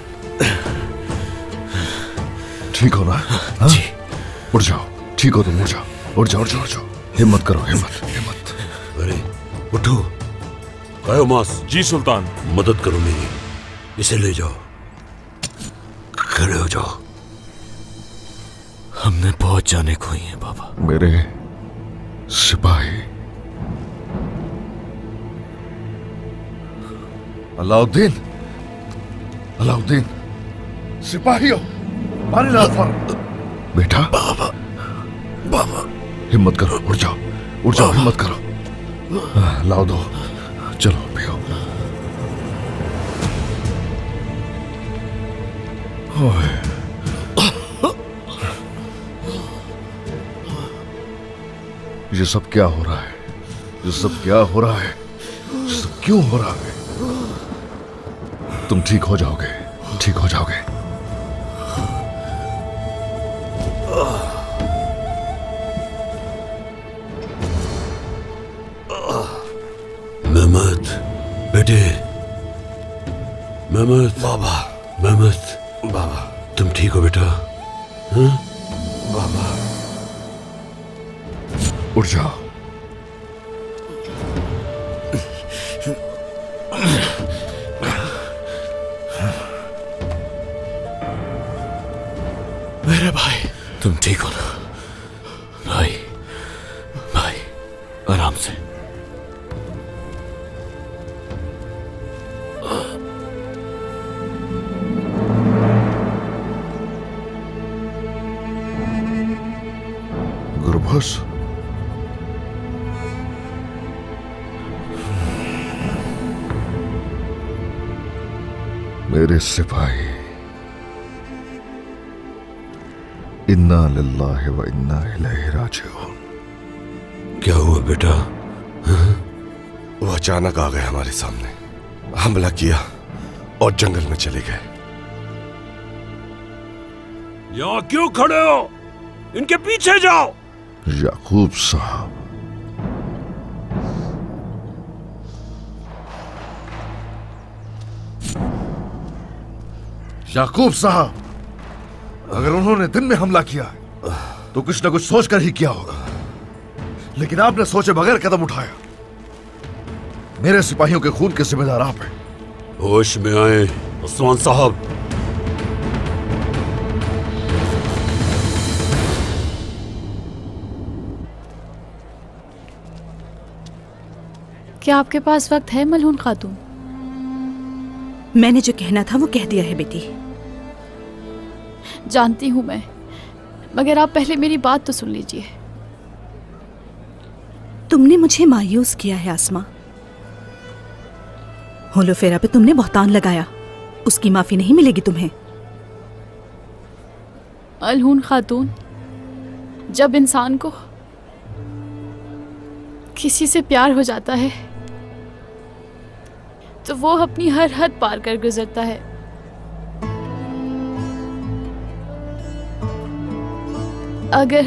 ठीक हो ना? हाँ? जी। उठ जाओ, ठीक हो तुम, उठ जाओ, उठ जाओ, उठ जाओ, उठ जाओ। हिम्मत करो, हिम्मत, हिम्मत। अरे उठो। कहो मास। जी सुल्तान। मदद करो मेरी, इसे ले जाओ, खड़े हो जाओ। हमने बहुत जाने खोई हैं बाबा। मेरे सिपाही अलाउद्दीन, अलाउद्दीन, सिपाहियों, मारे ना फर। बेटा। बाबा, बाबा। हिम्मत करो, उठ जाओ, उठ जाओ, हिम्मत करो। लाओ दो, चलो पियो। ओए, ये सब क्या हो रहा है? ये सब क्या हो रहा है? ये सब क्यों हो रहा है? तुम ठीक हो जाओगे, ठीक हो जाओगे। मेहमद, बेटे। मेहमद। बाबा। मेहमद। बाबा। तुम ठीक हो बेटा? हाँ? बाबा। उठ जाओ। मेरे भाई, तुम ठीक हो ना? भाई, भाई, आराम से। गुरबस, मेरे सिपाही, इन्ना लिल्लाहि व इन्ना इलैहि राजिऊन। क्या हुआ बेटा? हाँ? वो अचानक आ गए हमारे सामने, हमला किया और जंगल में चले गए। यहाँ क्यों खड़े हो? इनके पीछे जाओ। याकूब साहब, याकूब साहब, अगर उन्होंने दिन में हमला किया तो कुछ न कुछ सोचकर ही किया होगा, लेकिन आपने सोचे बगैर कदम उठाया। मेरे सिपाहियों के खून के जिम्मेदार आप हैं। होश में आए उस्मान साहब। क्या आपके पास वक्त है मलहून खातून? मैंने जो कहना था वो कह दिया है बेटी। जानती हूं मैं, मगर आप पहले मेरी बात तो सुन लीजिए। तुमने मुझे मायूस किया है आसमा। होलोफेरा पे तुमने बहतान लगाया, उसकी माफी नहीं मिलेगी तुम्हें। मलहून खातून, जब इंसान को किसी से प्यार हो जाता है तो वो अपनी हर हद पार कर गुजरता है। अगर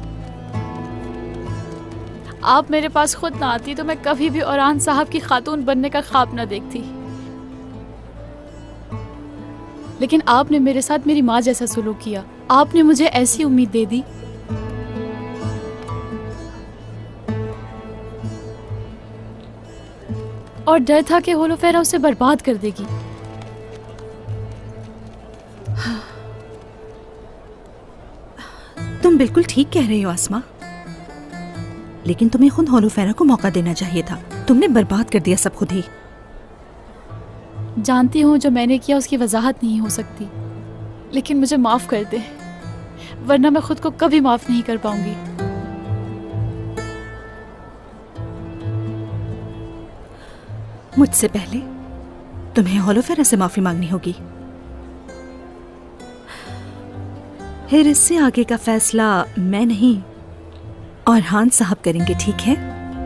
आप मेरे पास खुद ना आती तो मैं कभी भी औरान साहब की खातून बनने का ख्वाब ना देखती। लेकिन आपने मेरे साथ मेरी माँ जैसा सलूक किया। आपने मुझे ऐसी उम्मीद दे दी और डर था कि होलोफेरा उसे बर्बाद कर देगी। तुम बिल्कुल ठीक कह रही हो आसमा, लेकिन तुम्हें खुद होलोफेरा को मौका देना चाहिए था। तुमने बर्बाद कर दिया सब खुद ही। जानती हूँ जो मैंने किया उसकी वजाहत नहीं हो सकती, लेकिन मुझे माफ कर दे, वरना मैं खुद को कभी माफ नहीं कर पाऊंगी। मुझसे पहले तुम्हें होलोफेरा से माफी मांगनी होगी, फिर इससे आगे का फैसला मैं नहीं और हान साहब करेंगे, ठीक है?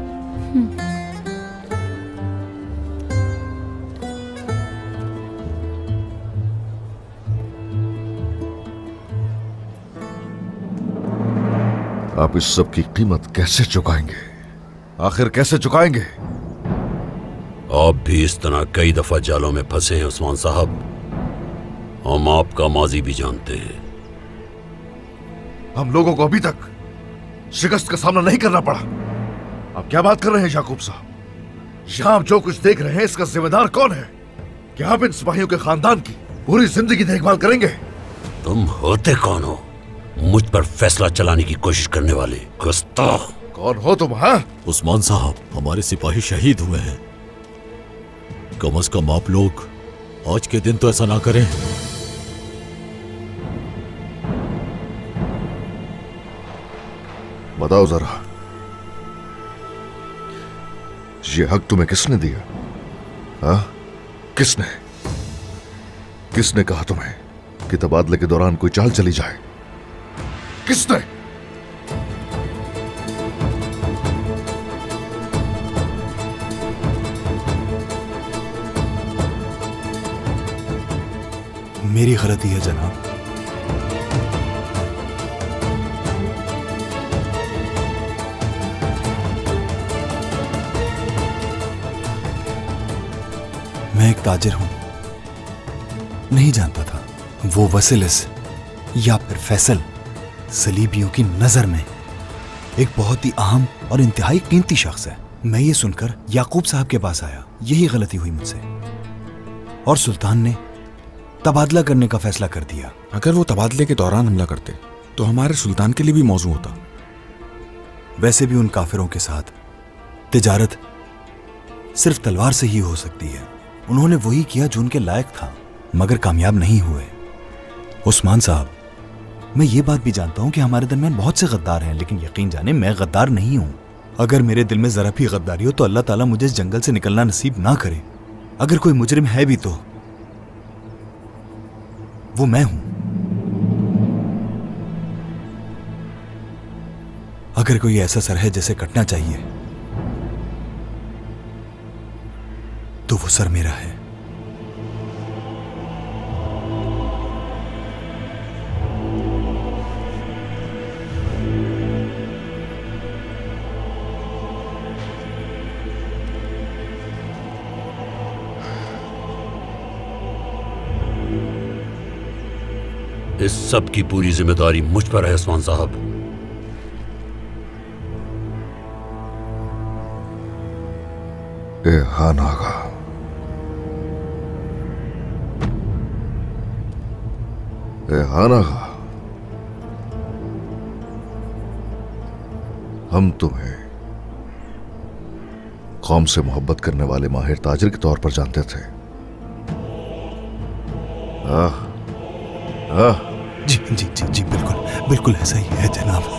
आप इस सब की कीमत कैसे चुकाएंगे? आखिर कैसे चुकाएंगे? आप भी इस तरह कई दफा जालों में फंसे हैं उस्मान साहब। हम आपका माजी भी जानते हैं। हम लोगों को अभी तक शिकस्त का सामना नहीं करना पड़ा। आप क्या बात कर रहे हैं याकूब साहब? यहाँ आप जो कुछ देख रहे हैं इसका जिम्मेदार कौन है? क्या आप इन सिपाहियों के खानदान की पूरी जिंदगी देखभाल करेंगे? तुम होते कौन हो मुझ पर फैसला चलाने की कोशिश करने वाले गुस्ताख? कौन हो तुम? हाँ उस्मान साहब, हमारे सिपाही शहीद हुए हैं। कम अज कम आप लोग आज के दिन तो ऐसा ना करें। बताओ जरा, ये हक तुम्हें किसने दिया? हाँ, किसने किसने कहा तुम्हें कि तबादले के दौरान कोई चाल चली जाए? किसने? मेरी गलती है जनाब। मैं एक ताजिर हूं, नहीं जानता था वो वसीलिस या फिर फैसल सलीबियों की नजर में एक बहुत ही अहम और इंतहाई कीमती शख्स है। मैं ये सुनकर याकूब साहब के पास आया, यही गलती हुई मुझसे, और सुल्तान ने तबादला करने का फैसला कर दिया। अगर वो तबादले के दौरान हमला करते तो हमारे सुल्तान के लिए भी मौजू होता। वैसे भी उन काफिरों के साथ तिजारत सिर्फ तलवार से ही हो सकती है। उन्होंने वही किया जो उनके लायक था, मगर कामयाब नहीं हुए। उस्मान साहब, मैं ये बात भी जानता हूं कि हमारे दरमियान बहुत से गद्दार हैं, लेकिन यकीन जाने मैं गद्दार नहीं हूं। अगर मेरे दिल में जरा भी गद्दारी हो तो अल्लाह ताला मुझे इस जंगल से निकलना नसीब ना करे। अगर कोई मुजरिम है भी तो वो मैं हूं। अगर कोई ऐसा सर है जिसे कटना चाहिए तो वो सर मेरा है। इस सब की पूरी जिम्मेदारी मुझ पर है उस्मान साहब। ए हान आगा, ए हान आगा, हम तुम्हें कौम से मोहब्बत करने वाले माहिर ताजिर के तौर पर जानते थे। आह आह जी जी जी जी बिल्कुल बिल्कुल ऐसा ही है जनाब।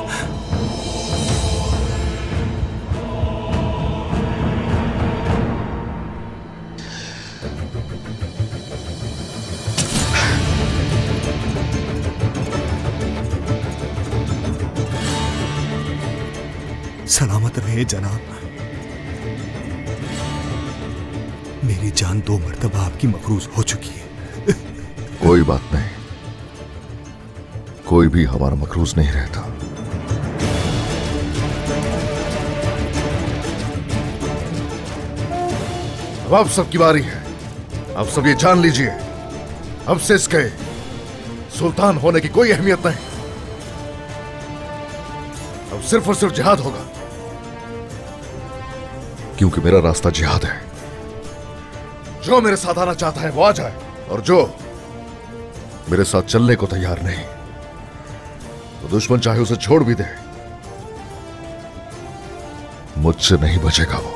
सलामत रहे जनाब। मेरी जान दो मर्तबा आपकी मकरूज हो चुकी है। कोई बात नहीं, कोई भी हमारा मकरूज नहीं रहता। अब आप सबकी बारी है। आप सब ये जान लीजिए, अब से इसके सुल्तान होने की कोई अहमियत नहीं। अब सिर्फ और सिर्फ जिहाद होगा, क्योंकि मेरा रास्ता जिहाद है। जो मेरे साथ आना चाहता है वो आ जाए, और जो मेरे साथ चलने को तैयार नहीं तो दुश्मन चाहे उसे छोड़ भी दे, मुझसे नहीं बचेगा वो।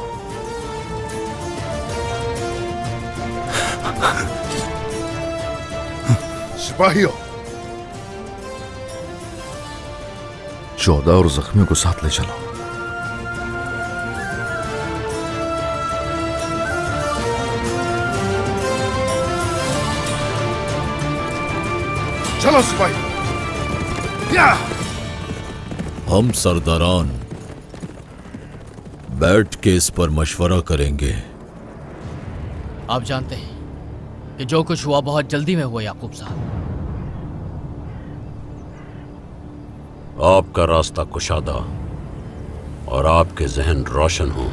सिपाहियों, चौदह और जख्मियों को साथ ले चलो। चलो सिपाही। या! हम सरदारान बैठ के इस पर मशवरा करेंगे। आप जानते हैं कि जो कुछ हुआ बहुत जल्दी में हुआ याकूब साहब। आपका रास्ता कुशादा और आपके जहन रोशन हो।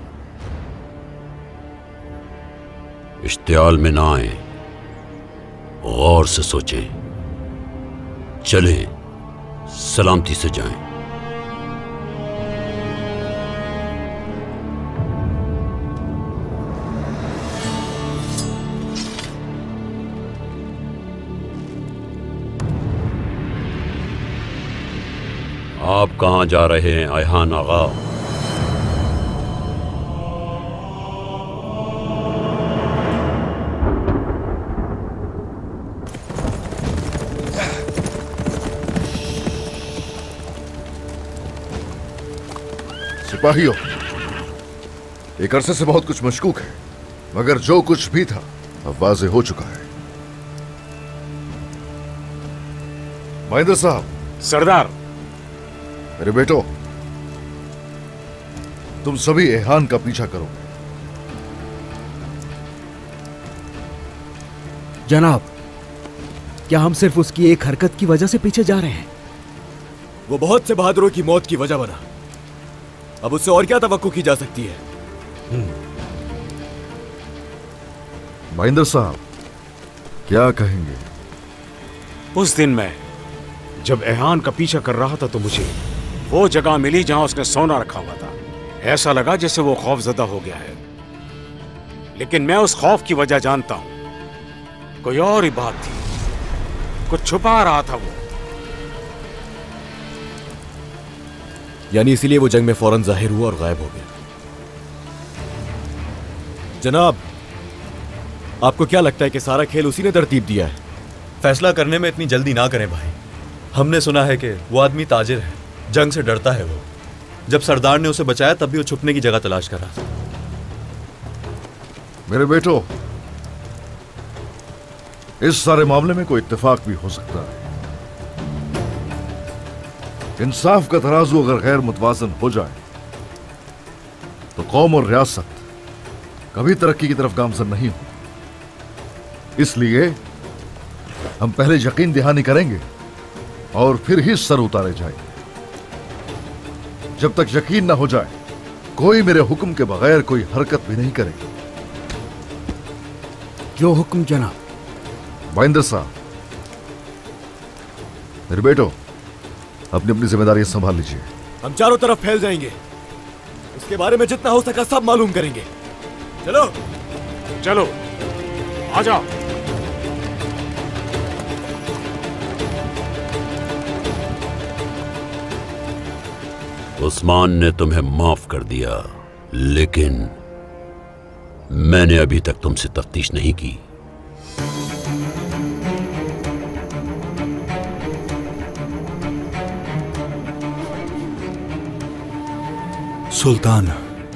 इश्तियाल में ना आए, गौर से सोचें, चलें, सलामती से जाएं। आप कहां जा रहे हैं अयहान आगा? सिपाहियों, एक अरसे से बहुत कुछ मशकूक है, मगर जो कुछ भी था अब वाज़े हो चुका है। महेंद्र साहब। सरदार। मेरे बेटो, तुम सभी एहान का पीछा करोगे। जनाब, क्या हम सिर्फ उसकी एक हरकत की वजह से पीछे जा रहे हैं? वो बहुत से बहादुरों की मौत की वजह बना, अब उससे और क्या तवक्को की जा सकती है? महेंद्र साहब, क्या कहेंगे? उस दिन मैं जब एहान का पीछा कर रहा था तो मुझे वो जगह मिली जहां उसने सोना रखा हुआ था। ऐसा लगा जैसे वो खौफजदा हो गया है, लेकिन मैं उस खौफ की वजह जानता हूं। कोई और ही बात थी, कुछ छुपा रहा था वो। यानी इसीलिए वो जंग में फौरन जाहिर हुआ और गायब हो गया। जनाब, आपको क्या लगता है कि सारा खेल उसी ने तरतीब दिया है? फैसला करने में इतनी जल्दी ना करें भाई। हमने सुना है कि वो आदमी ताजिर है, जंग से डरता है वो। जब सरदार ने उसे बचाया तब भी वो छुपने की जगह तलाश कर रहा था। मेरे बेटो, इस सारे मामले में कोई इत्तेफाक भी हो सकता है। इंसाफ का तराजू अगर गैर मुतवाज़न हो जाए तो कौम और रियासत कभी तरक्की की तरफ गामजन नहीं हो। इसलिए हम पहले यकीन दहानी करेंगे और फिर ही सर उतारे जाएंगे। जब तक यकीन ना हो जाए, कोई मेरे हुक्म के बगैर कोई हरकत भी नहीं करेगी। जो हुक्म जनाब। महेंद्र साहब, मेरे बेटो, अपनी अपनी जिम्मेदारी संभाल लीजिए। हम चारों तरफ फैल जाएंगे, उसके बारे में जितना हो सका सब मालूम करेंगे। चलो चलो, आ जाओ। उस्मान ने तुम्हें माफ कर दिया, लेकिन मैंने अभी तक तुमसे तफ्तीश नहीं की। सुल्तान,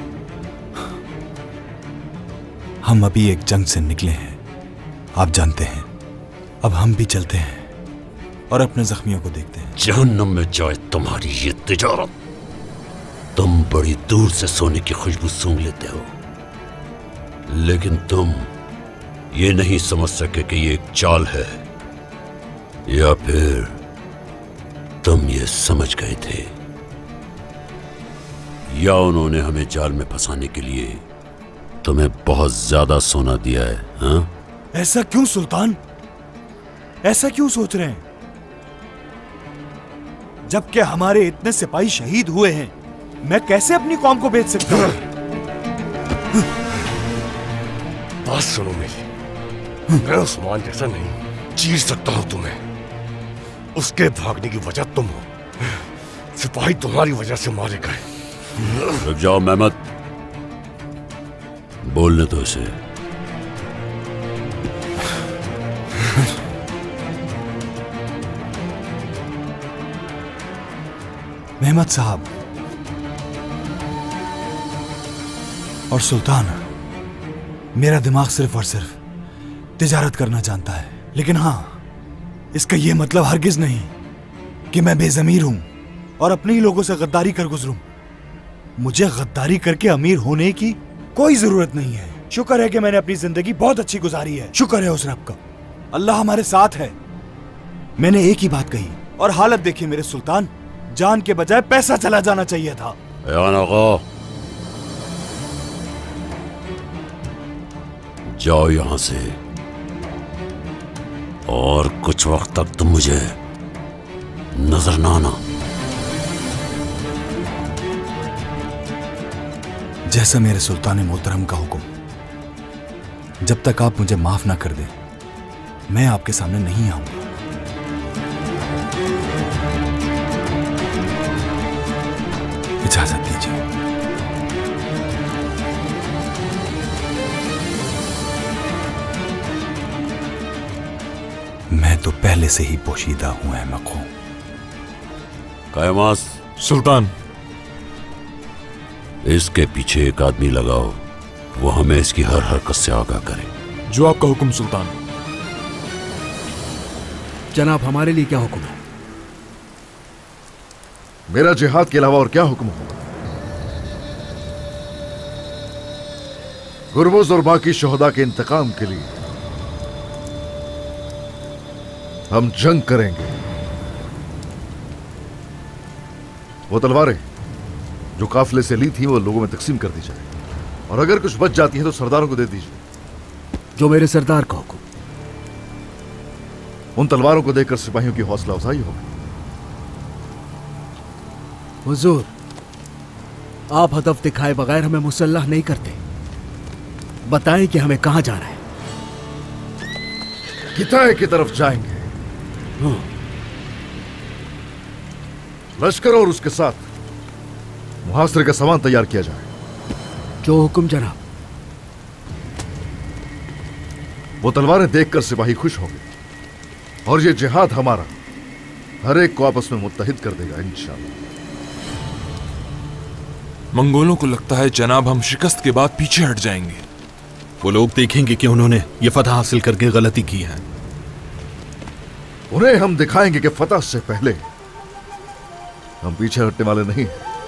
हम अभी एक जंग से निकले हैं, आप जानते हैं। अब हम भी चलते हैं और अपने जख्मियों को देखते हैं। जहन्नम में जाए तुम्हारी ये तिजारत। तुम बड़ी दूर से सोने की खुशबू सूंघ लेते हो, लेकिन तुम ये नहीं समझ सके कि ये एक चाल है, या फिर तुम ये समझ गए थे, या उन्होंने हमें जाल में फंसाने के लिए तुम्हें बहुत ज्यादा सोना दिया है? हाँ? ऐसा क्यों सुल्तान? ऐसा क्यों सोच रहे हैं? जबकि हमारे इतने सिपाही शहीद हुए हैं, मैं कैसे अपनी कौम को बेच सकता हूं? बात सुनो मेरी, मैं उस्मान जैसा नहीं चीर सकता हूं तुम्हें। उसके भागने की वजह तुम हो। सिपाही तुम्हारी वजह से मारे गए। रुक जाओ मेहमद, बोलने तो इसे। मेहमद साहब और सुल्तान, मेरा दिमाग सिर्फ और सिर्फ तिजारत करना जानता है, लेकिन हाँ, इसका यह मतलब हरगिज नहीं कि मैं बेजमीर हूं और अपने ही लोगों से गद्दारी कर गुजरूं। मुझे गद्दारी करके अमीर होने की कोई जरूरत नहीं है। शुक्र है कि मैंने अपनी जिंदगी बहुत अच्छी गुजारी है। शुक्र है उस रब का, अल्लाह हमारे साथ है। मैंने एक ही बात कही और हालत देखिए मेरे सुल्तान, जान के बजाय पैसा चला जाना चाहिए था। जाओ यहां से, और कुछ वक्त तक तुम मुझे नजर ना आना। जैसा मेरे सुल्तान मोहतरम का हुक्म, जब तक आप मुझे माफ ना कर दें, मैं आपके सामने नहीं आऊंगा। इजाजत दीजिए। मैं तो पहले से ही पोशीदा हूं अहमक हूं। कायमास सुल्तान, इसके पीछे एक आदमी लगाओ, वो हमें इसकी हर हरकत से आगाह करे। जो आपका हुक्म सुल्तान। जनाब, हमारे लिए क्या हुक्म है? मेरा जिहाद के अलावा और क्या हुक्म होगा? गुरबुज़ और बाकी शोहदा के इंतकाम के लिए हम जंग करेंगे। वो तलवारें जो काफिले से ली थी वो लोगों में तकसीम कर दी जाए, और अगर कुछ बच जाती है तो सरदारों को दे दीजिए। जो मेरे सरदार का हुक्म। उन तलवारों को देखकर सिपाहियों की हौसला अफजाई होगी। हुजूर, आप हदफ दिखाए बगैर हमें मुसल्लह नहीं करते। बताएं कि हमें कहां जाना है। किताए की तरफ जाएंगे। लश्कर और उसके साथ मुहासरे का सामान तैयार किया जाए। जो हुक्म जनाब। वो तलवारें देखकर सिपाही खुश होंगे, और ये जिहाद हमारा हर एक को आपस में मुत्तहिद कर देगा इंशाअल्लाह। मंगोलों को लगता है जनाब हम शिकस्त के बाद पीछे हट जाएंगे। वो लोग देखेंगे कि उन्होंने ये फतह हासिल करके गलती की है। उन्हें हम दिखाएंगे कि फतह से पहले हम पीछे हटने वाले नहीं।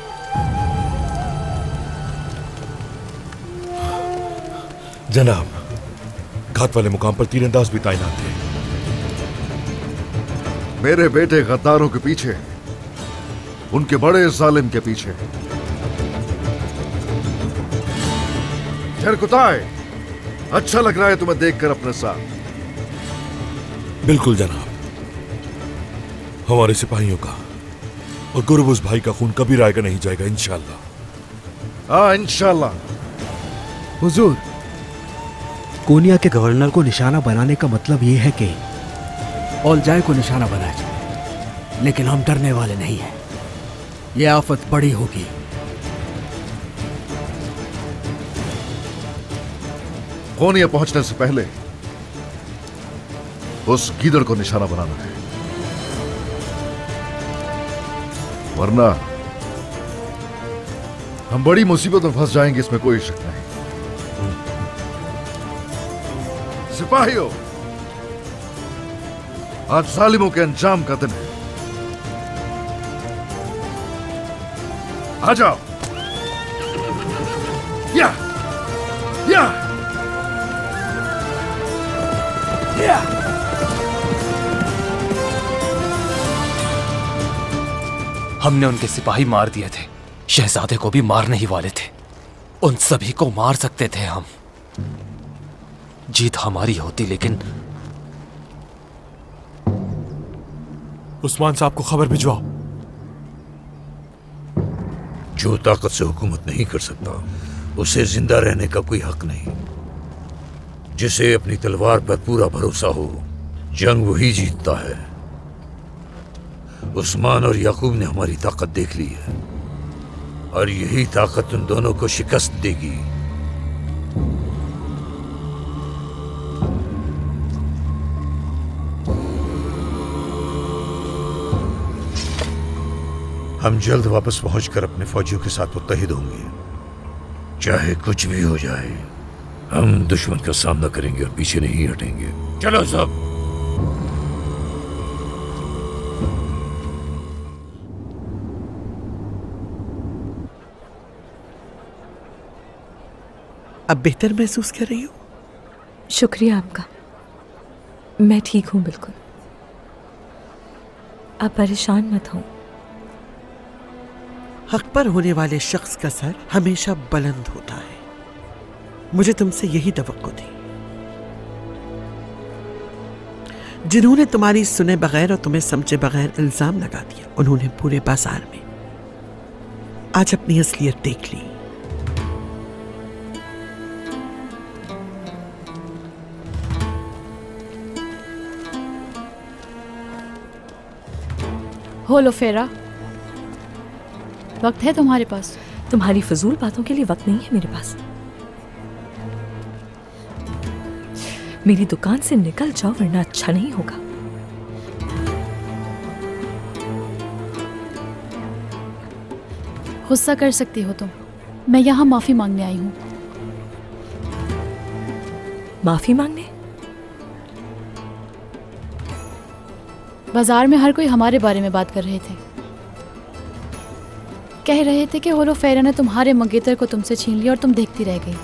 जनाब, घात वाले मुकाम पर तीरंदाज भी तैनात थे। मेरे बेटे गद्दारों के पीछे, उनके बड़े जालिम के पीछे। कुताए, अच्छा लग रहा है तुम्हें देखकर अपने साथ। बिल्कुल जनाब, हमारे सिपाहियों का और गुरबुज़ भाई का खून कभी रायगा नहीं जाएगा इंशाअल्लाह। हाँ इंशाअल्लाह। हुजूर, कोनिया के गवर्नर को निशाना बनाने का मतलब यह है कि औलजाय को निशाना बनाया जाए, लेकिन हम डरने वाले नहीं हैं। यह आफत बड़ी होगी। कोनिया पहुंचने से पहले उस गीदड़ को निशाना बनाना है, वरना हम बड़ी मुसीबत में फंस जाएंगे, इसमें कोई शक नहीं। सिपाहियों, आज जालिमों के अंजाम का दिन है। आ जाओ। या या या हमने उनके सिपाही मार दिए थे, शहजादे को भी मारने ही वाले थे। उन सभी को मार सकते थे हम। जीत हमारी होती, लेकिन उस्मान साहब को खबर भिजवाओ। जो ताकत से हुकूमत नहीं कर सकता, उसे जिंदा रहने का कोई हक नहीं। जिसे अपनी तलवार पर पूरा भरोसा हो, जंग वही जीतता है। उस्मान और याकूब ने हमारी ताकत देख ली है और यही ताकत उन दोनों को शिकस्त देगी। हम जल्द वापस पहुंचकर अपने फौजियों के साथ मुत्तहिद होंगे। चाहे कुछ भी हो जाए, हम दुश्मन का सामना करेंगे और पीछे नहीं हटेंगे। चलो सब। अब बेहतर महसूस कर रही हो? शुक्रिया आपका, मैं ठीक हूं बिल्कुल। आप परेशान मत हो। हक पर होने वाले शख्स का सर हमेशा बुलंद होता है। मुझे तुमसे यही तवक्को थी। जिन्होंने तुम्हारी सुने बगैर और तुम्हें समझे बगैर इल्जाम लगा दिया, उन्होंने पूरे बाजार में आज अपनी असलियत देख ली। होलोफेरा, वक्त है तुम्हारे पास? तुम्हारी फजूल बातों के लिए वक्त नहीं है मेरे पास। मेरी दुकान से निकल जाओ वरना अच्छा नहीं होगा। गुस्सा कर सकती हो तुम, मैं यहाँ माफी मांगने आई हूँ। माफी मांगने? बाजार में हर कोई हमारे बारे में बात कर रहे थे। कह रहे थे कि होलोफेरा ने तुम्हारे मंगेतर को तुमसे छीन लिया और तुम देखती रह गई।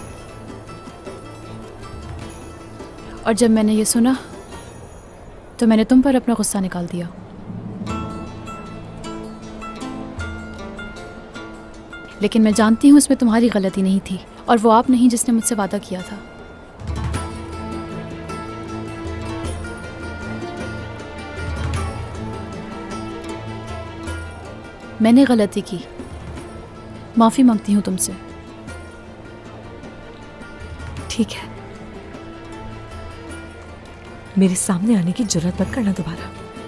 और जब मैंने ये सुना तो मैंने तुम पर अपना गुस्सा निकाल दिया। लेकिन मैं जानती हूँ इसमें तुम्हारी गलती नहीं थी और वो आप नहीं जिसने मुझसे वादा किया था। मैंने गलती की, माफी मांगती हूँ तुमसे। ठीक है, मेरे सामने आने की जरूरत मत करना दोबारा।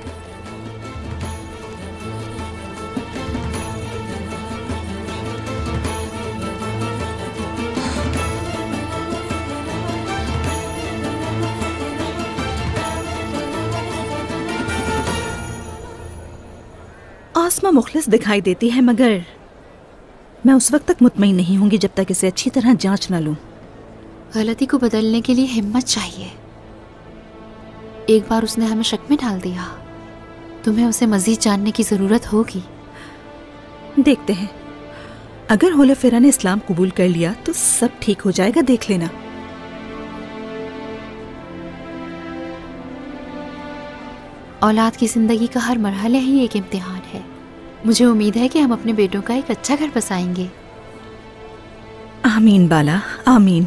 आसमा मुखलिस दिखाई देती है, मगर मैं उस वक्त तक मुतमईन नहीं होंगी जब तक इसे अच्छी तरह जांच ना लूं। गलती को बदलने के लिए हिम्मत चाहिए। एक बार उसने हमें शक में डाल दिया, तुम्हें उसे मजीद जानने की जरूरत होगी। देखते हैं, अगर होलोफेरा ने इस्लाम कबूल कर लिया तो सब ठीक हो जाएगा, देख लेना। औलाद की जिंदगी का हर मरहला ही एक इम्तिहान है। मुझे उम्मीद है कि हम अपने बेटों का एक अच्छा घर बसाएंगे। आमीन बाला, आमीन।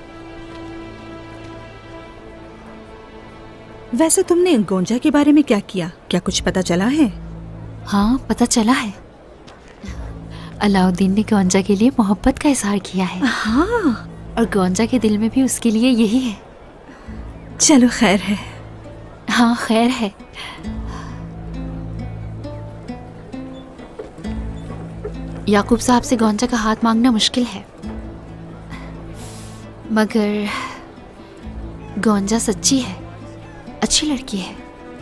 वैसे तुमने गोंजा के बारे में क्या किया? क्या कुछ पता चला है? हाँ, पता चला है। अलाउद्दीन ने गोंजा के लिए मोहब्बत का इजहार किया है। हाँ, और गोंजा के दिल में भी उसके लिए यही है। चलो खैर है। हाँ, खैर है। याकूब साहब से गोंजा का हाथ मांगना मुश्किल है, मगर गोंजा सच्ची है, अच्छी लड़की है।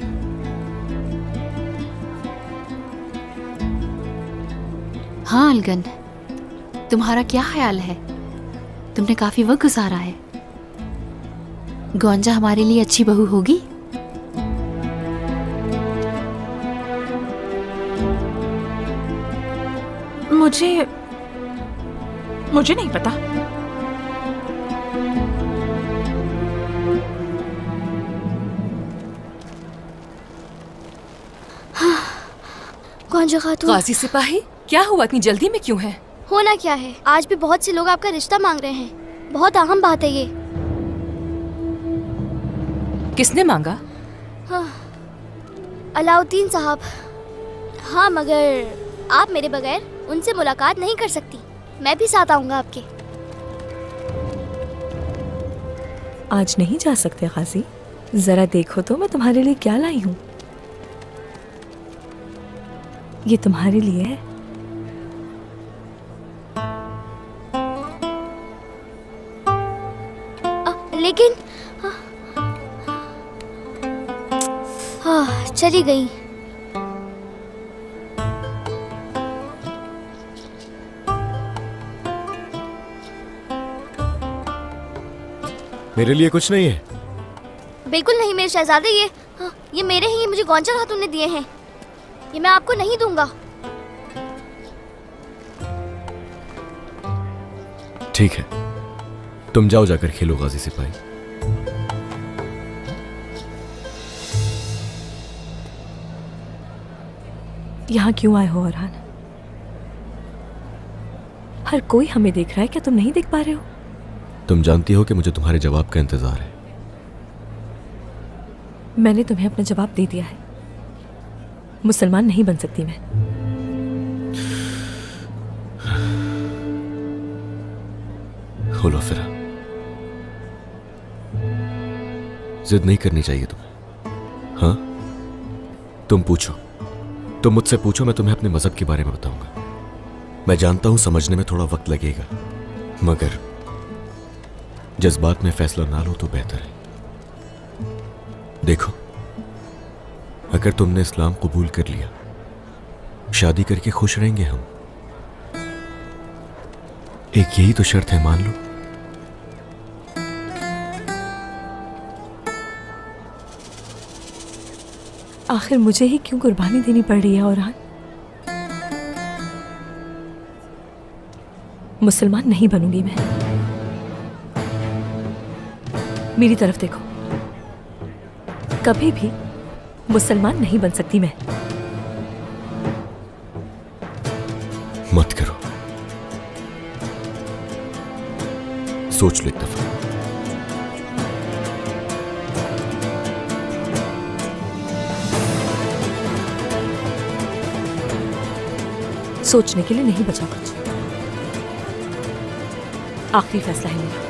हाँ अलगन, तुम्हारा क्या ख्याल है? तुमने काफी वक्त गुजारा है। गोंजा हमारे लिए अच्छी बहू होगी? मुझे मुझे नहीं पता। गोंजा खातून। गाजी सिपाही, क्या हुआ? इतनी जल्दी में क्यों है? होना क्या है, आज भी बहुत से लोग आपका रिश्ता मांग रहे हैं। बहुत अहम बात है ये। किसने मांगा? हाँ, अलाउद्दीन साहब। हाँ, मगर आप मेरे बगैर उनसे मुलाकात नहीं कर सकती। मैं भी साथ आऊंगा आपके। आज नहीं जा सकते गाजी? जरा देखो तो मैं तुम्हारे लिए क्या लाई हूँ। ये तुम्हारे लिए है। आ, लेकिन हाँ, चली गई। मेरे लिए कुछ नहीं है। बिल्कुल नहीं मेरे शहजादे, ये हाँ, ये मेरे ही, मुझे गौंचा खातून ने दिए हैं। ये मैं आपको नहीं दूंगा। ठीक है, तुम जाओ, जाकर खेलो गाजी सिपाही। यहाँ क्यों आए हो अरहान? हर कोई हमें देख रहा है, क्या तुम नहीं देख पा रहे हो? तुम जानती हो कि मुझे तुम्हारे जवाब का इंतजार है। मैंने तुम्हें अपना जवाब दे दिया है। मुसलमान नहीं बन सकती मैं। होलोफेरा, जिद नहीं करनी चाहिए तुम्हें। हाँ, तुम पूछो, तुम मुझसे पूछो, मैं तुम्हें अपने मजहब के बारे में बताऊंगा। मैं जानता हूं समझने में थोड़ा वक्त लगेगा, मगर जज्बात में फैसला ना लो तो बेहतर है। देखो, अगर तुमने इस्लाम कबूल कर लिया, शादी करके खुश रहेंगे हम। एक यही तो शर्त है, मान लो। आखिर मुझे ही क्यों कुर्बानी देनी पड़ रही है औरहान? मुसलमान नहीं बनूंगी मैं। मेरी तरफ देखो, कभी भी मुसलमान नहीं बन सकती मैं। मत करो, सोच लो एक दफा। सोचने के लिए नहीं बचा कुछ। आखिरी फैसला है मेरा।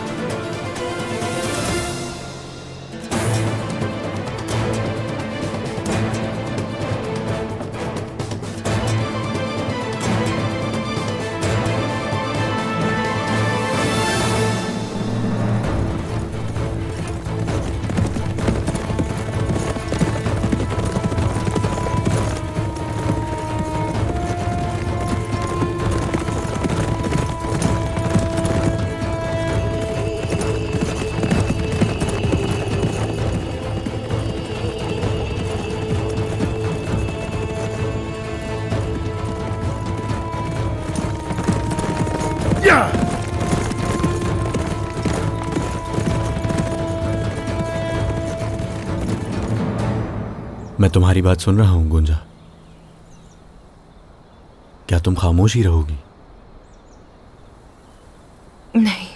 मैं तुम्हारी बात सुन रहा हूं गुंजा। क्या तुम खामोश ही रहोगी? नहीं,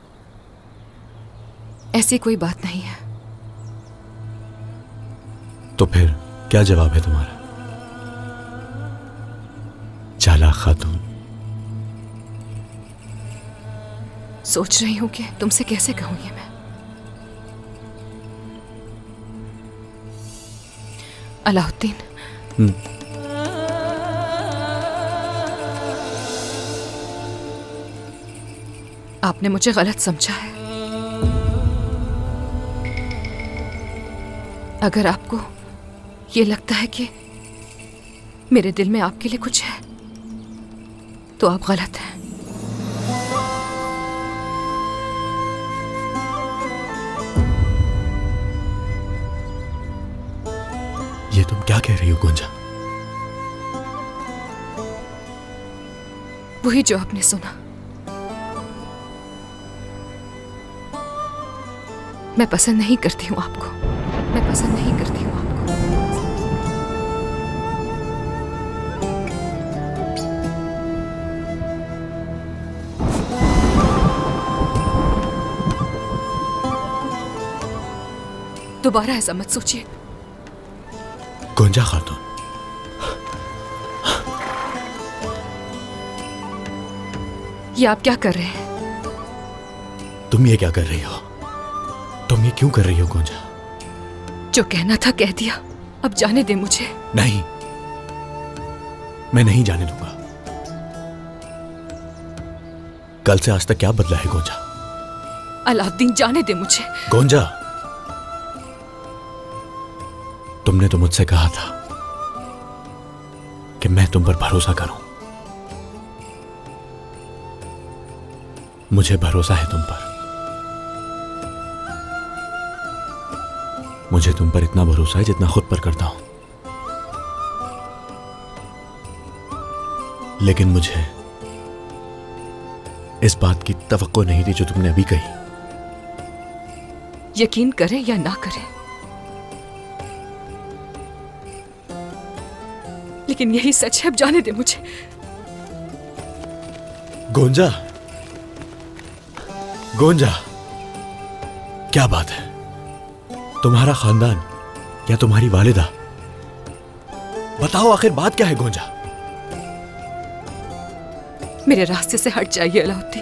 ऐसी कोई बात नहीं है। तो फिर क्या जवाब है तुम्हारा, चालाक खातून? सोच रही हूं कि तुमसे कैसे कहूं ये मैं। अलाउद्दीन, आपने मुझे गलत समझा है। अगर आपको ये लगता है कि मेरे दिल में आपके लिए कुछ है, तो आप गलत हैं। ये तुम क्या कह रही हो गुंजा? वही जो आपने सुना। मैं पसंद नहीं करती हूं आपको। मैं पसंद नहीं करती हूं आपको। दोबारा ऐसा मत सोचिए गुंजा खातून। ये आप क्या कर रहे हैं? तुम ये क्या कर रही हो? तुम ये क्यों कर रही हो गुंजा? जो कहना था कह दिया, अब जाने दे मुझे। नहीं, मैं नहीं जाने दूंगा। कल से आज तक क्या बदला है गोंजा? अलाउद्दीन, जाने दे मुझे। गोंजा, तुमने तो मुझसे कहा था कि मैं तुम पर भरोसा करूं। मुझे भरोसा है तुम पर। मुझे तुम पर इतना भरोसा है जितना खुद पर करता हूं। लेकिन मुझे इस बात की तवक्को नहीं थी जो तुमने अभी कही। यकीन करे या ना करे, लेकिन यही सच है। अब जाने दे मुझे। गोंजा, गोंजा, क्या बात है? तुम्हारा खानदान या तुम्हारी वालिदा? बताओ आखिर बात क्या है गोंजा? मेरे रास्ते से हट जाइए अलाउद्दीन।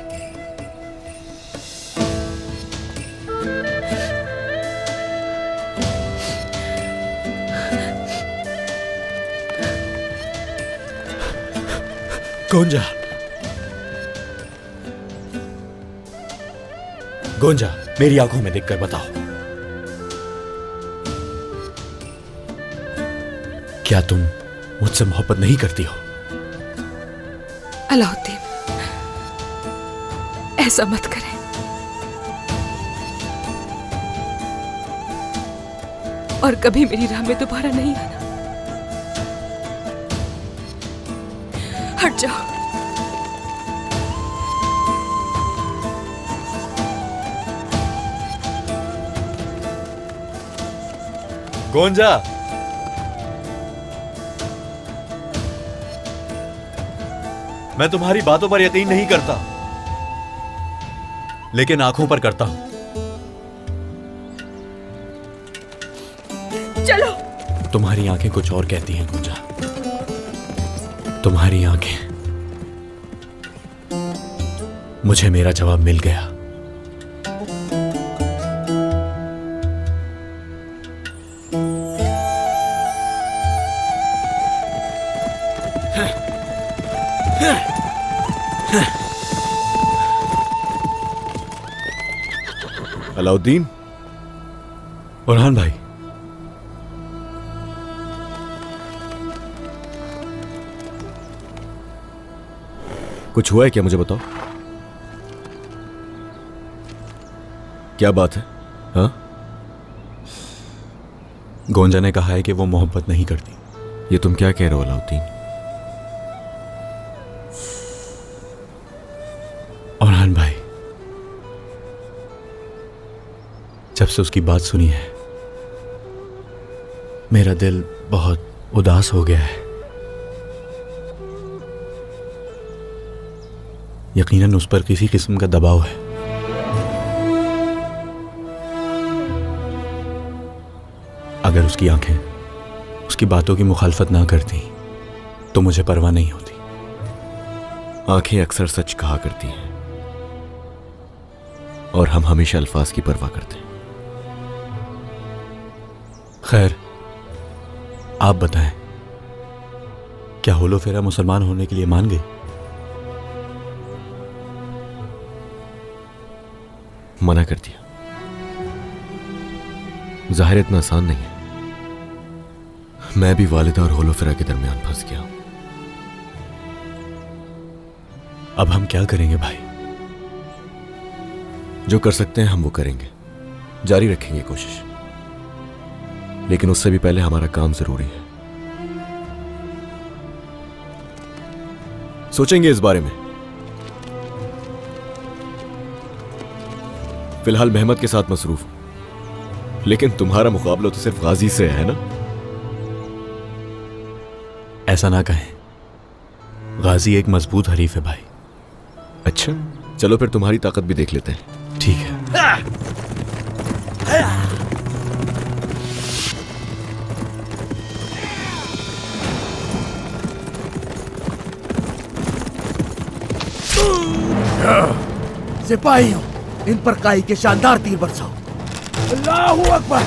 गोंजा, गोंजा, मेरी आंखों में देखकर बताओ, क्या तुम मुझसे मोहब्बत नहीं करती हो? अलाउद्दीन, ऐसा मत करें। और कभी मेरी राह में दोबारा नहीं आना। हट जाओ। गोंजा, मैं तुम्हारी बातों पर यकीन नहीं करता, लेकिन आंखों पर करता हूं। चलो। तुम्हारी आंखें कुछ और कहती हैं गोंजा। तुम्हारी आंखें। मुझे मेरा जवाब मिल गया। अलाउद्दीन, बुरहान भाई, कुछ हुआ है क्या? मुझे बताओ, क्या बात है? हाँ? गोंजा ने कहा है कि वो मोहब्बत नहीं करती। ये तुम क्या कह रहे हो अलाउद्दीन? बुरहान भाई, जब से उसकी बात सुनी है मेरा दिल बहुत उदास हो गया है। यकीनन उस पर किसी किस्म का दबाव है। अगर उसकी आंखें उसकी बातों की मुखालफत ना करती तो मुझे परवाह नहीं होती। आंखें अक्सर सच कहा करती हैं और हम हमेशा अल्फाज की परवाह करते हैं। खैर, आप बताएं, क्या होलो फेरा मुसलमान होने के लिए मान गई? मना कर दिया। जाहिर इतना आसान नहीं है। मैं भी वालिदा और होलो फेरा के दरमियान फंस गया हूं। अब हम क्या करेंगे भाई? जो कर सकते हैं हम वो करेंगे, जारी रखेंगे कोशिश, लेकिन उससे भी पहले हमारा काम जरूरी है। सोचेंगे इस बारे में। फिलहाल मेहमत के साथ मसरूफ हूं, लेकिन तुम्हारा मुकाबला तो सिर्फ गाजी से है ना? ऐसा ना कहें, गाजी एक मजबूत हरीफ है भाई। अच्छा, चलो फिर तुम्हारी ताकत भी देख लेते हैं। ठीक है। सिपाहियों, इन पर काई के शानदार तीर बरसाओ। अल्लाहू अकबर।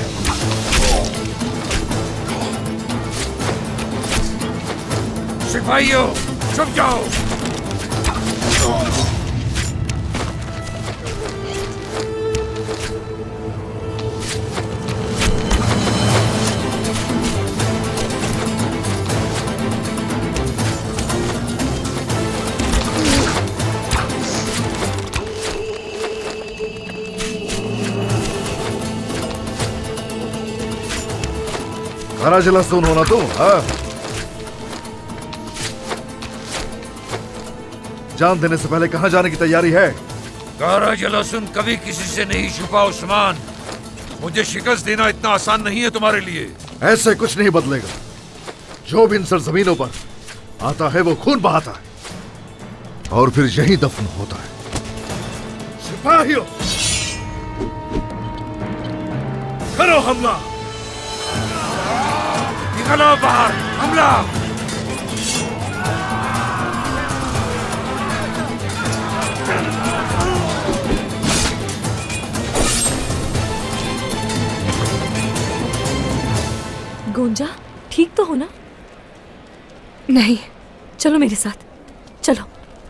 सिपाहियों छुप जाओ। खाना जलासून होना तुम, हाँ? जान देने से पहले कहां जाने की तैयारी है? कारा जलासुन कभी किसी से नहीं छुपा उस्मान। मुझे शिकस्त देना इतना आसान नहीं है तुम्हारे लिए। ऐसे कुछ नहीं बदलेगा। जो भी इन सरजमीनों पर आता है वो खून बहाता है और फिर यही दफन होता है। सिपाहियों, करो हमला। निकलो बाहर, हमला। गोंजा, ठीक तो हो ना? नहीं, चलो मेरे साथ, चलो।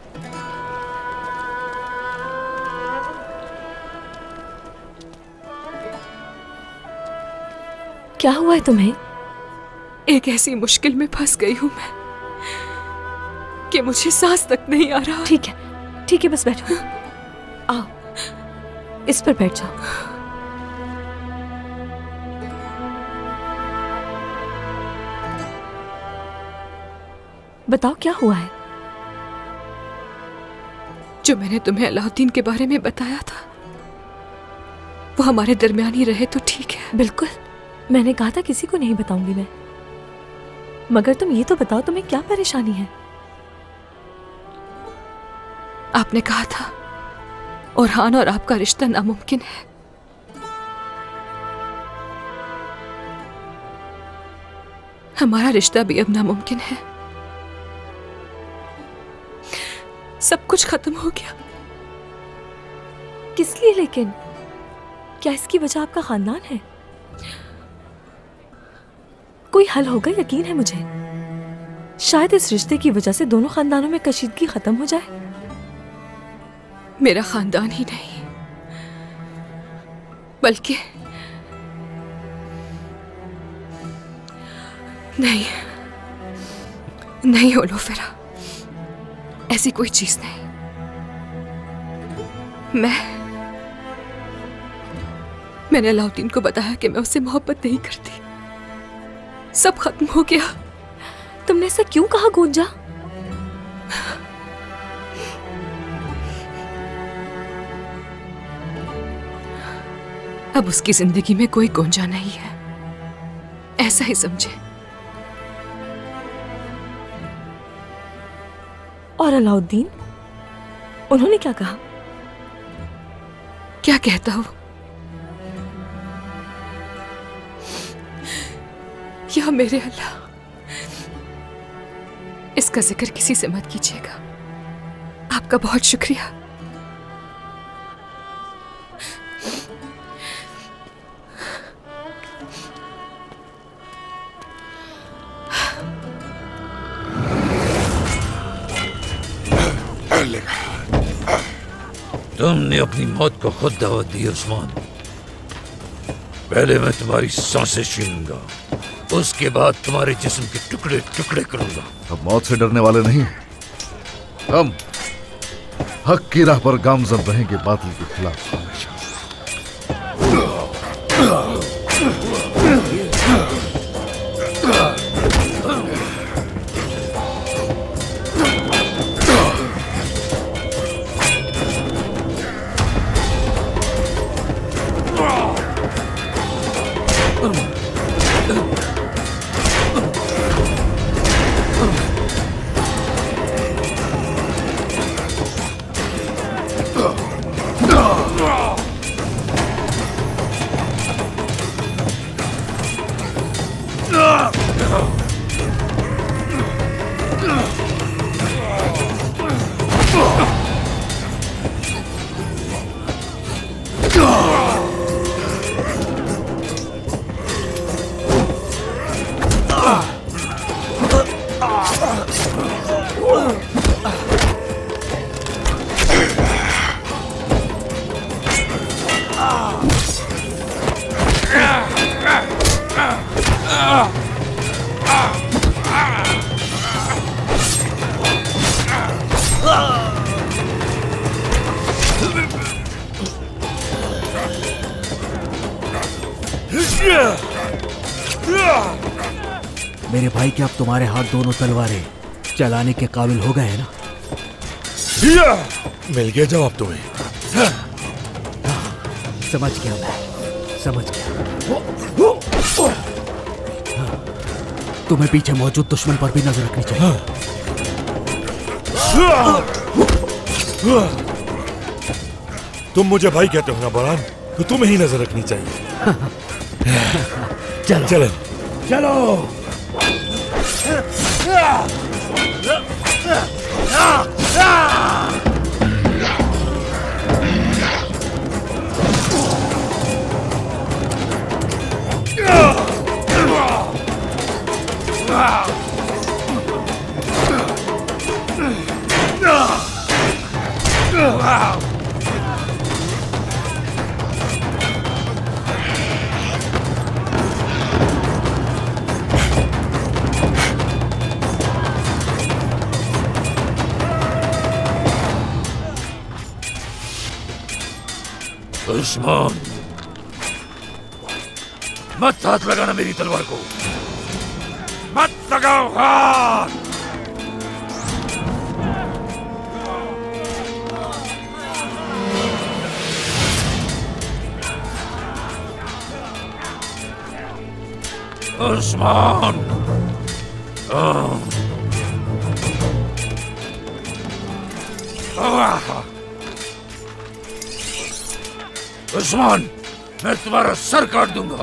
क्या हुआ है तुम्हें? एक ऐसी मुश्किल में फंस गई हूं मैं कि मुझे सांस तक नहीं आ रहा। ठीक है, ठीक है, बस बैठो। आओ, इस पर बैठ जाओ। बताओ क्या हुआ है? जो मैंने तुम्हें अलाउद्दीन के बारे में बताया था वो हमारे दरमियान ही रहे तो ठीक है। बिल्कुल, मैंने कहा था किसी को नहीं बताऊंगी मैं। मगर तुम ये तो बताओ तुम्हें क्या परेशानी है? आपने कहा था ओरहान और आपका रिश्ता नामुमकिन है। हमारा रिश्ता भी अब नामुमकिन है। सब कुछ खत्म हो गया। किस लिए लेकिन? क्या इसकी वजह आपका खानदान है? कोई हल होगा, यकीन है मुझे। शायद इस रिश्ते की वजह से दोनों खानदानों में कशीदगी खत्म हो जाए। मेरा खानदान ही नहीं बल्कि नहीं नहीं होलोफेरा, ऐसी कोई चीज नहीं। मैं मैंने अलाउद्दीन को बताया कि मैं उससे मोहब्बत नहीं करती। सब खत्म हो गया। तुमने ऐसा क्यों कहा गोंजा? अब उसकी जिंदगी में कोई गोंजा नहीं है, ऐसा ही समझे। और अलाउद्दीन, उन्होंने क्या कहा? क्या कहता हूं? या मेरे अल्लाह, इसका जिक्र किसी से मत कीजिएगा। आपका बहुत शुक्रिया। तुमने अपनी मौत को खुद दावत दी उस्मान। पहले मैं तुम्हारी सांसें छीनूंगा, उसके बाद तुम्हारे जिस्म के टुकड़े टुकड़े करूंगा। अब मौत से डरने वाले नहीं, हम हक की राह पर गामजन रहेंगे, बातिल के खिलाफ हमेशा। मेरे भाई के अब तुम्हारे हाथ दोनों तलवारें चलाने के काबिल हो गए हैं ना? मिल गया जवाब तुम्हें। समझ गया मैं, समझ गया। तुम्हें पीछे मौजूद दुश्मन पर भी नजर रखनी चाहिए। तुम मुझे भाई कहते हो ना बरान, तो तुम्हें ही नजर रखनी चाहिए। चलो चलो चलो। उस्मान, मत हाथ लगाना मेरी तलवार को, मत लगाओ हाथ। उस्मान, उस्मान, मैं तुम्हारा सर काट दूंगा।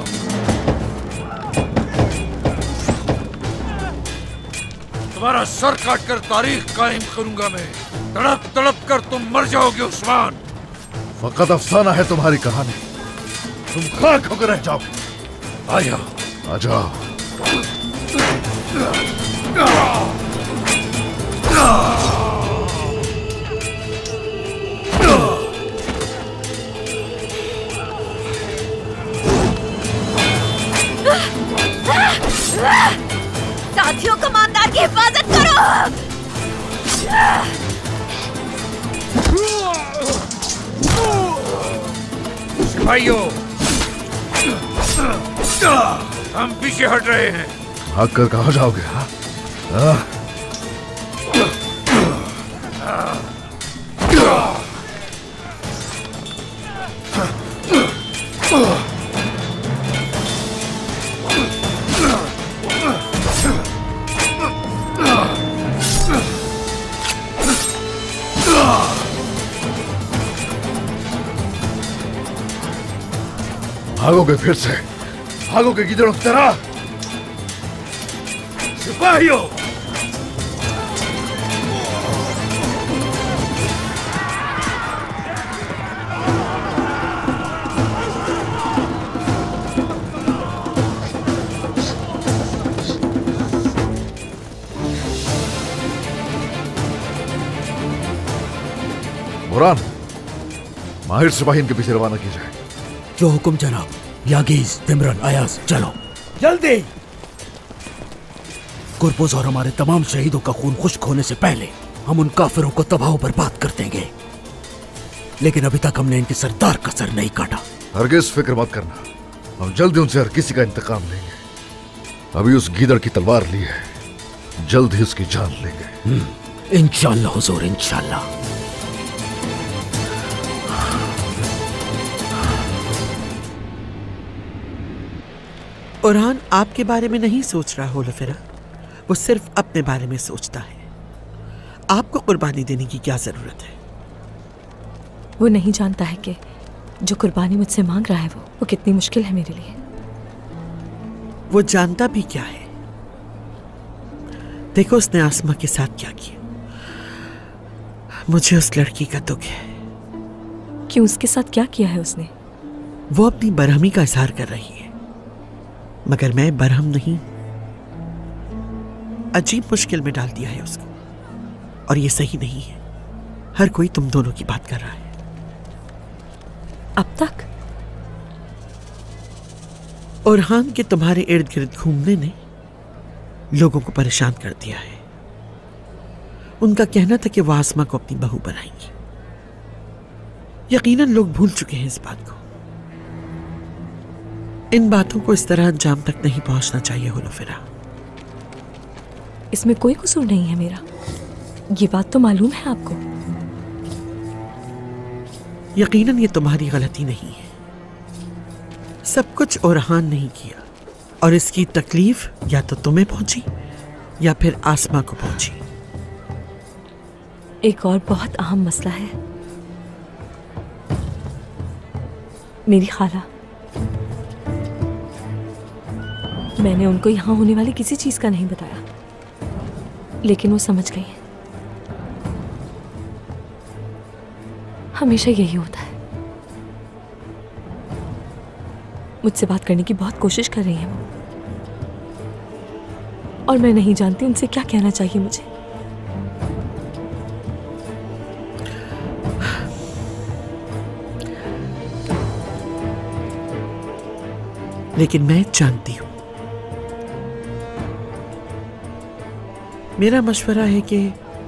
तुम्हारा सर काट कर तारीख कायम करूंगा मैं। तड़प तड़प कर तुम मर जाओगे उस्मान। फकत अफसाना है तुम्हारी कहानी, तुम खाक होकर रह जाओगे। आ जाओ, आ जाओ। साथियों, कमांडर की हिफाजत करो। सिपाहियों, हम पीछे हट रहे हैं। भाग कर कहाँ जाओगे? हाँ? हाँ? भागोगे फिर से? भागोगे गिदड़ों की तरह? सिपाहियों, बुरान, माहिर सिपाही इनके पीछे रवाना की जाए। जो हुक्म जनाब। यागीज, तिमरन, अयाज, चलो जल्दी। कुर्बुज और हमारे तमाम शहीदों का खून खुश्क होने से पहले हम उन काफिरों को तबाह बर्बाद कर देंगे। लेकिन अभी तक हमने इनके सरदार का सर नहीं काटा। हरगिज़ फिक्र मत करना, हम जल्दी उनसे हर किसी का इंतकाम लेंगे। अभी उस गीदड़ की तलवार ली है, जल्द ही उसकी जान लेंगे। इंशाअल्लाह हुजूर, इंशाअल्लाह। ओरहान आपके बारे में नहीं सोच रहा होलोफेरा, वो सिर्फ अपने बारे में सोचता है। आपको कुर्बानी देने की क्या जरूरत है? वो नहीं जानता है कि जो कुर्बानी मुझसे मांग रहा है वो वो कितनी मुश्किल है मेरे लिए। वो जानता भी क्या है? देखो उसने आसमा के साथ क्या किया। मुझे उस लड़की का दुख है। क्यों? उसके साथ क्या किया है उसने? वो अपनी बरहमी का इजहार कर रही है, मगर मैं बरहम नहीं। अजीब मुश्किल में डाल दिया है उसको, और ये सही नहीं है। हर कोई तुम दोनों की बात कर रहा है। अब तक ओरहान के तुम्हारे इर्द गिर्द घूमने ने लोगों को परेशान कर दिया है। उनका कहना था कि वो आसमा को अपनी बहू बनाएंगी। यकीनन लोग भूल चुके हैं इस बात को। इन बातों को इस तरह अंजाम तक नहीं पहुंचना चाहिए होलोफेरा। इसमें कोई कसूर नहीं है मेरा, ये बात तो मालूम है आपको। यकीनन ये तुम्हारी गलती नहीं है। सब कुछ ओरहान नहीं किया और इसकी तकलीफ या तो तुम्हें पहुंची या फिर आसमा को पहुंची। एक और बहुत अहम मसला है। मेरी खाला, मैंने उनको यहां होने वाली किसी चीज का नहीं बताया, लेकिन वो समझ गई हैं। हमेशा यही होता है। मुझसे बात करने की बहुत कोशिश कर रही हैं वो, और मैं नहीं जानती उनसे क्या कहना चाहिए मुझे। लेकिन मैं जानती हूं। मेरा मशवरा है कि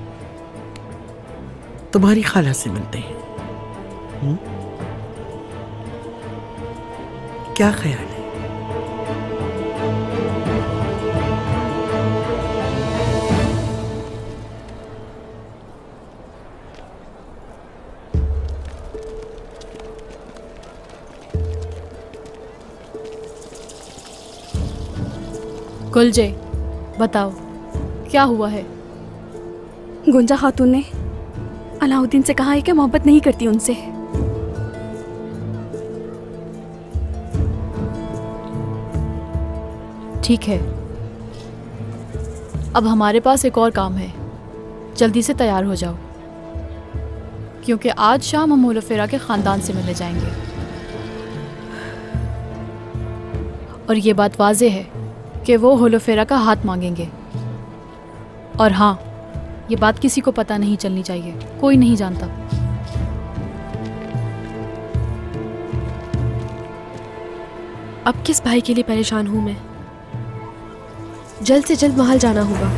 तुम्हारी खाला से मिलते हैं। हुँ? क्या ख्याल है? गुलजे, बताओ क्या हुआ है? गुंजा खातून ने अलाउद्दीन से कहा है कि मोहब्बत नहीं करती उनसे। ठीक है, अब हमारे पास एक और काम है, जल्दी से तैयार हो जाओ, क्योंकि आज शाम हम होलोफेरा के खानदान से मिलने जाएंगे। और ये बात वाज़ेह है कि वो होलोफेरा का हाथ मांगेंगे। और हाँ, ये बात किसी को पता नहीं चलनी चाहिए, कोई नहीं जानता। अब किस भाई के लिए परेशान हूं मैं? जल्द से जल्द महल जाना होगा।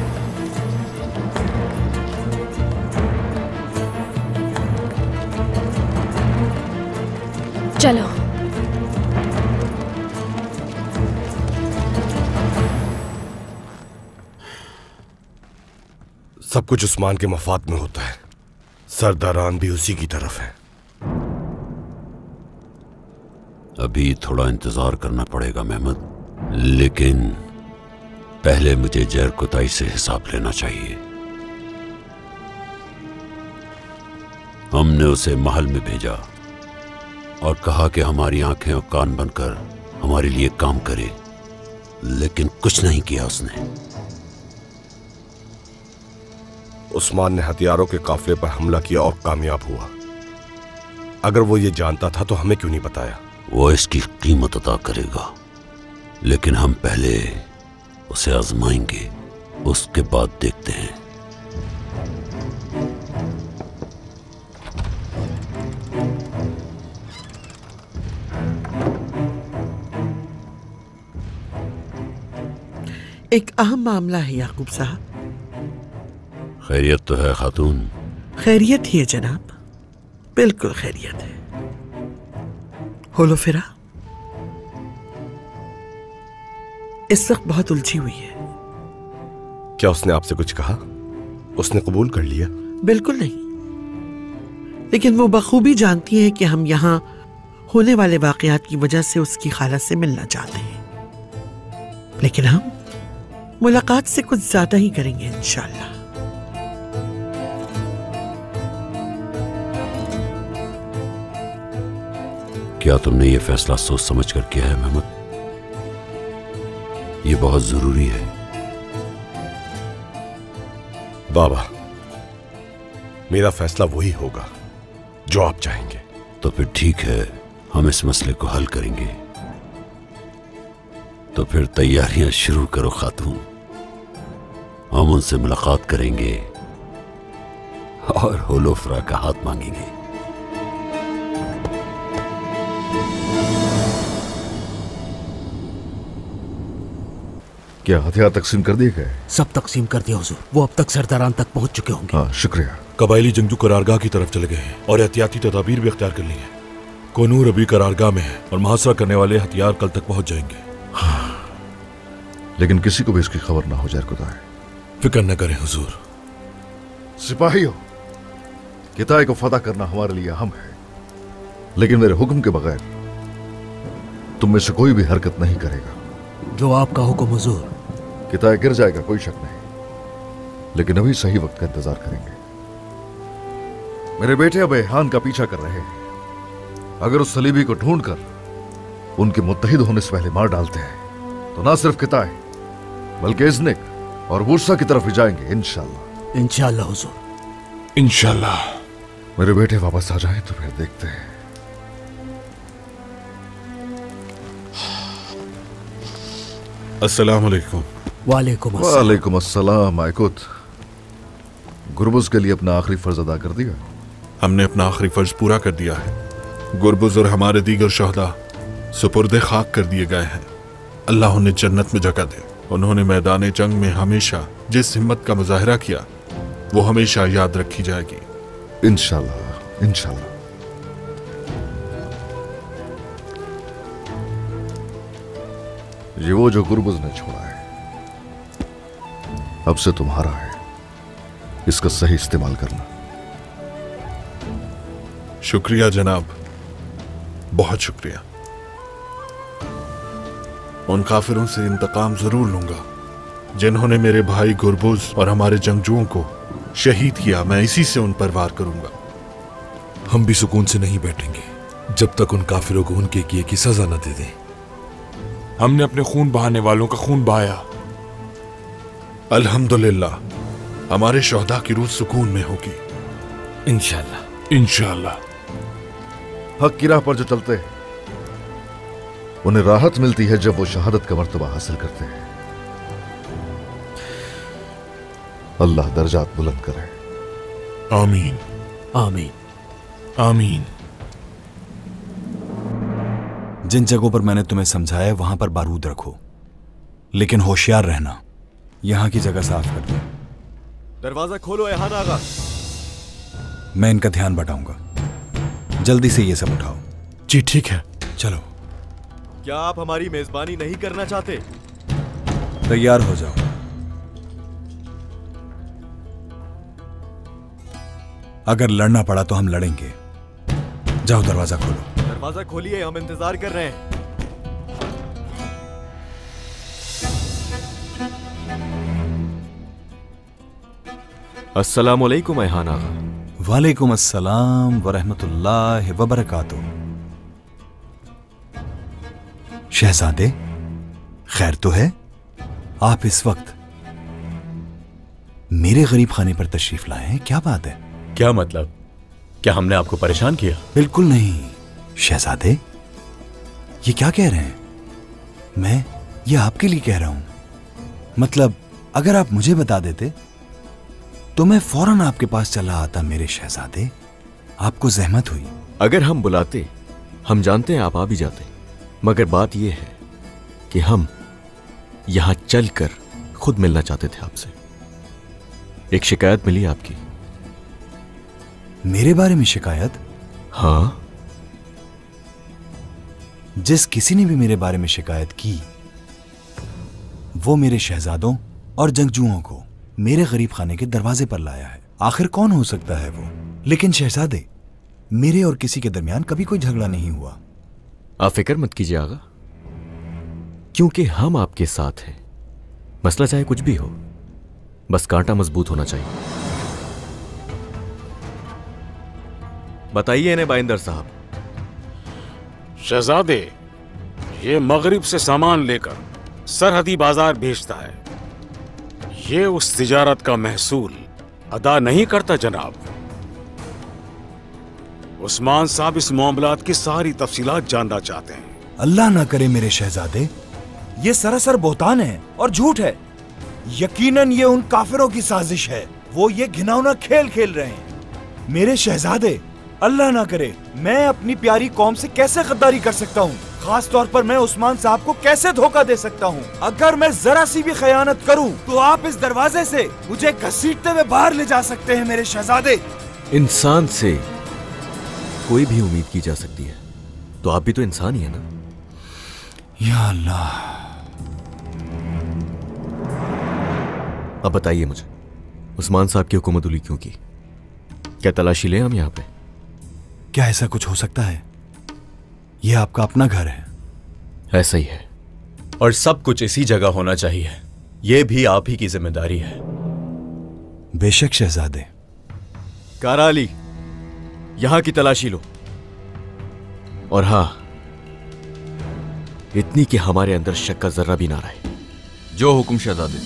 चलो। सब कुछ उस्मान के मफाद में होता है। सरदारान भी उसी की तरफ है। अभी थोड़ा इंतजार करना पड़ेगा महमद, लेकिन पहले मुझे जहर कुताई से हिसाब लेना चाहिए। हमने उसे महल में भेजा और कहा कि हमारी आंखें और कान बनकर हमारे लिए काम करे, लेकिन कुछ नहीं किया उसने। उस्मान ने हथियारों के काफिले पर हमला किया और कामयाब हुआ। अगर वो ये जानता था तो हमें क्यों नहीं बताया? वो इसकी कीमत अदा करेगा, लेकिन हम पहले उसे आजमाएंगे, उसके बाद देखते हैं। एक अहम मामला है याकूब साहब। खैरियत तो है खातून? खैरियत ही है जनाब, बिल्कुल खैरियत है। होलोफेरा इस वक्त बहुत उलझी हुई है। क्या उसने आपसे कुछ कहा? उसने कबूल कर लिया? बिल्कुल नहीं, लेकिन वो बखूबी जानती है कि हम यहाँ होने वाले वाकयात की वजह से उसकी खाला से मिलना चाहते हैं। लेकिन हम मुलाकात से कुछ ज्यादा ही करेंगे इंशाल्लाह। क्या तुमने ये फैसला सोच समझ कर किया है महमद? ये बहुत जरूरी है। बाबा, मेरा फैसला वही होगा जो आप चाहेंगे। तो फिर ठीक है, हम इस मसले को हल करेंगे। तो फिर तैयारियां शुरू करो खातून, हम उनसे मुलाकात करेंगे और होलोफेरा का हाथ मांगेंगे। क्या हथियार तकसीम कर दिए गए? सब तकसीम कर दिया हुजूर, वो अब तक सरदारान तक पहुंच चुके होंगे। हाँ, शुक्रिया। कबायली जंगजू करारगाह की तरफ चले गए हैं और एहतियाती तदाबीर भी अख्तियार कर ली है। कोनूर अभी करारगाह में है और मुहासरा करने वाले हथियार कल तक पहुंच जाएंगे। लेकिन किसी को भी इसकी खबर ना हो जाए खुदा। फिक्र न करें हुजूर। सिपाहियों, किताए को फतह करना हमारे लिए अहम है, लेकिन मेरे हुक्म के बगैर तुम में से कोई भी हरकत नहीं करेगा। जो आपका हुक्म हुजूर। किताए गिर जाएगा, कोई शक नहीं, लेकिन अभी सही वक्त का इंतजार करेंगे। मेरे बेटे अब एहान का पीछा कर रहे हैं। अगर उस सलीबी को ढूंढकर उनके मुत्तहिद होने से पहले मार डालते हैं तो ना सिर्फ किताए बल्कि इज़्निक और वुर्सा की तरफ भी जाएंगे इंशाल्लाह। इंशाल्लाह हुजूर। इंशाल्लाह। मेरे बेटे वापस आ जाएं तो फिर देखते हैं। अस्सलाम वालेकुम। वालेकुम अस्सलाम। वालेकुम अस्सलाम। आयकुत, गुरबुज के लिए अपना आखिरी फर्ज अदा कर दिया? हमने अपना आखिरी फर्ज पूरा कर दिया है। गुरबुज और हमारे दीगर शहदा सुपुर्दे खाक कर दिए गए हैं। अल्लाह उन्हें जन्नत में जगह दे। उन्होंने मैदान जंग में हमेशा जिस हिम्मत का मुजाहिरा किया वो हमेशा याद रखी जाएगी। इंशाल्लाह इंशाल्लाह। ये वो जो गुरबुज ने छोड़ा है अब से तुम्हारा है, इसका सही इस्तेमाल करना। शुक्रिया जनाब, बहुत शुक्रिया। उन काफिरों से इंतकाम जरूर लूंगा जिन्होंने मेरे भाई गुरबुज और हमारे जंगजुओं को शहीद किया। मैं इसी से उन पर वार करूंगा। हम भी सुकून से नहीं बैठेंगे जब तक उन काफिरों को उनके किए की सजा न दे दें। हमने अपने खून बहाने वालों का खून बहाया। अल्हम्दुलिल्लाह, हमारे शोहदा की रूह सुकून में होगी इंशाल्लाह इंशाल्लाह। हक की राह पर जो चलते हैं उन्हें राहत मिलती है जब वो शहादत का मर्तबा हासिल करते हैं। अल्लाह दर्जात बुलंद करे। आमीन आमीन आमीन। जिन जगहों पर मैंने तुम्हें समझाया वहां पर बारूद रखो, लेकिन होशियार रहना। यहां की जगह साफ कर दो। दरवाजा खोलो एहान आगा। मैं इनका ध्यान बटाऊंगा। जल्दी से ये सब उठाओ। जी ठीक है, चलो। क्या आप हमारी मेजबानी नहीं करना चाहते? तैयार हो जाओ। अगर लड़ना पड़ा तो हम लड़ेंगे। जाओ दरवाजा खोलो। दरवाजा खोलिए, हम इंतजार कर रहे हैं। अस्सलाम वालेकुम एहान आगा। वालेकुम अस्सलाम वरहमतुल्लाहि वबरकातुह। शहजादे, खैर तो है? आप इस वक्त मेरे गरीब खाने पर तशरीफ लाए हैं, क्या बात है? क्या मतलब? क्या हमने आपको परेशान किया? बिल्कुल नहीं शहजादे, ये क्या कह रहे हैं? मैं ये आपके लिए कह रहा हूं। मतलब अगर आप मुझे बता देते तो मैं फौरन आपके पास चला आता मेरे शहजादे। आपको जहमत हुई। अगर हम बुलाते, हम जानते हैं आप आ भी जाते, मगर बात यह है कि हम यहां चलकर खुद मिलना चाहते थे आपसे। एक शिकायत मिली आपकी। मेरे बारे में शिकायत? हाँ। जिस किसी ने भी मेरे बारे में शिकायत की वो मेरे शहजादों और जंगजुओं को मेरे गरीब खाने के दरवाजे पर लाया है। आखिर कौन हो सकता है वो? लेकिन शहजादे, मेरे और किसी के दरमियान कभी कोई झगड़ा नहीं हुआ। आप फिक्र मत कीजिए आगा, क्योंकि हम आपके साथ हैं। मसला चाहे कुछ भी हो, बस कांटा मजबूत होना चाहिए। बताइए इन्हें बाइंदर साहब। शहजादे, ये मगरिब से सामान लेकर सरहदी बाजार भेजता है। ये उस तिजारत का महसूल अदा नहीं करता जनाब। उस्मान साहब इस मामलात की सारी तफसीलात जानना चाहते हैं। अल्लाह ना करे मेरे शहजादे, ये सरासर बोहतान है और झूठ है। यकीनन ये उन काफिरों की साजिश है। वो ये घिनौना खेल खेल रहे हैं। मेरे शहजादे, अल्लाह ना करे मैं अपनी प्यारी कौम से कैसे गद्दारी कर सकता हूँ? खास तौर पर मैं उस्मान साहब को कैसे धोखा दे सकता हूँ? अगर मैं जरा सी भी खयानत करूँ तो आप इस दरवाजे से मुझे घसीटते हुए बाहर ले जा सकते हैं मेरे शहजादे। इंसान से कोई भी उम्मीद की जा सकती है, तो आप भी तो इंसान ही है ना। या अल्लाह। अब बताइए मुझे, उस्मान साहब की हुकूमत उली क्यों की? क्या तलाशी लें हम यहाँ पे? क्या ऐसा कुछ हो सकता है? यह आपका अपना घर है। ऐसा ही है। और सब कुछ इसी जगह होना चाहिए। यह भी आप ही की जिम्मेदारी है। बेशक शहजादे। कारा अली, यहां की तलाशी लो। और हां, इतनी कि हमारे अंदर शक का जर्रा भी ना रहे। जो हुक्म शहजादे।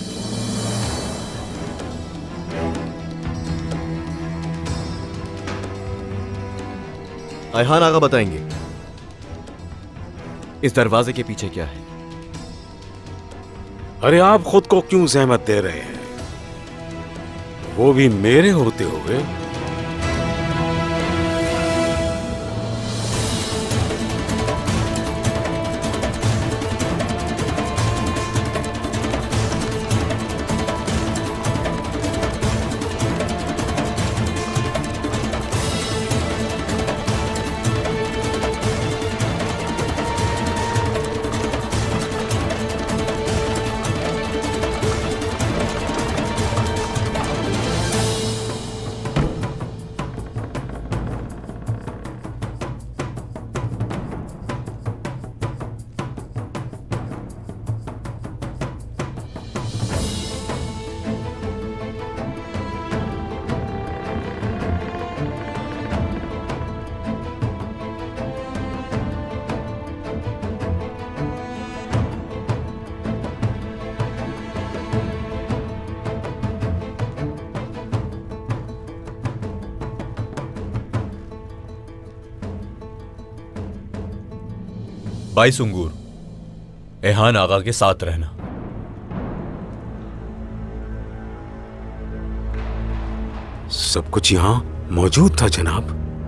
अयहान आगा बताएंगे इस दरवाजे के पीछे क्या है। अरे आप खुद को क्यों जहमत दे रहे हैं, वो भी मेरे होते हुए। भाई सुंगूर, एहान आगा के साथ रहना। सब कुछ यहां मौजूद था जनाब।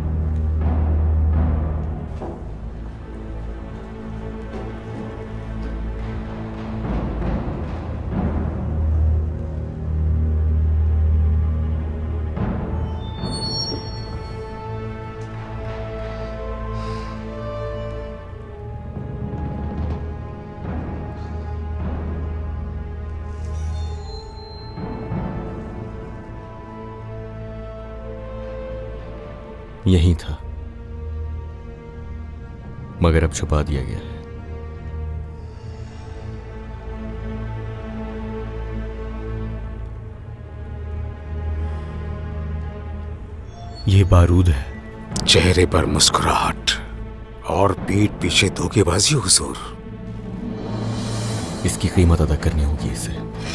यही था, मगर अब छुपा दिया गया है। ये बारूद है। चेहरे पर मुस्कुराहट और पीठ पीछे धोखेबाजी हुजूर। इसकी कीमत अदा करनी होगी इसे।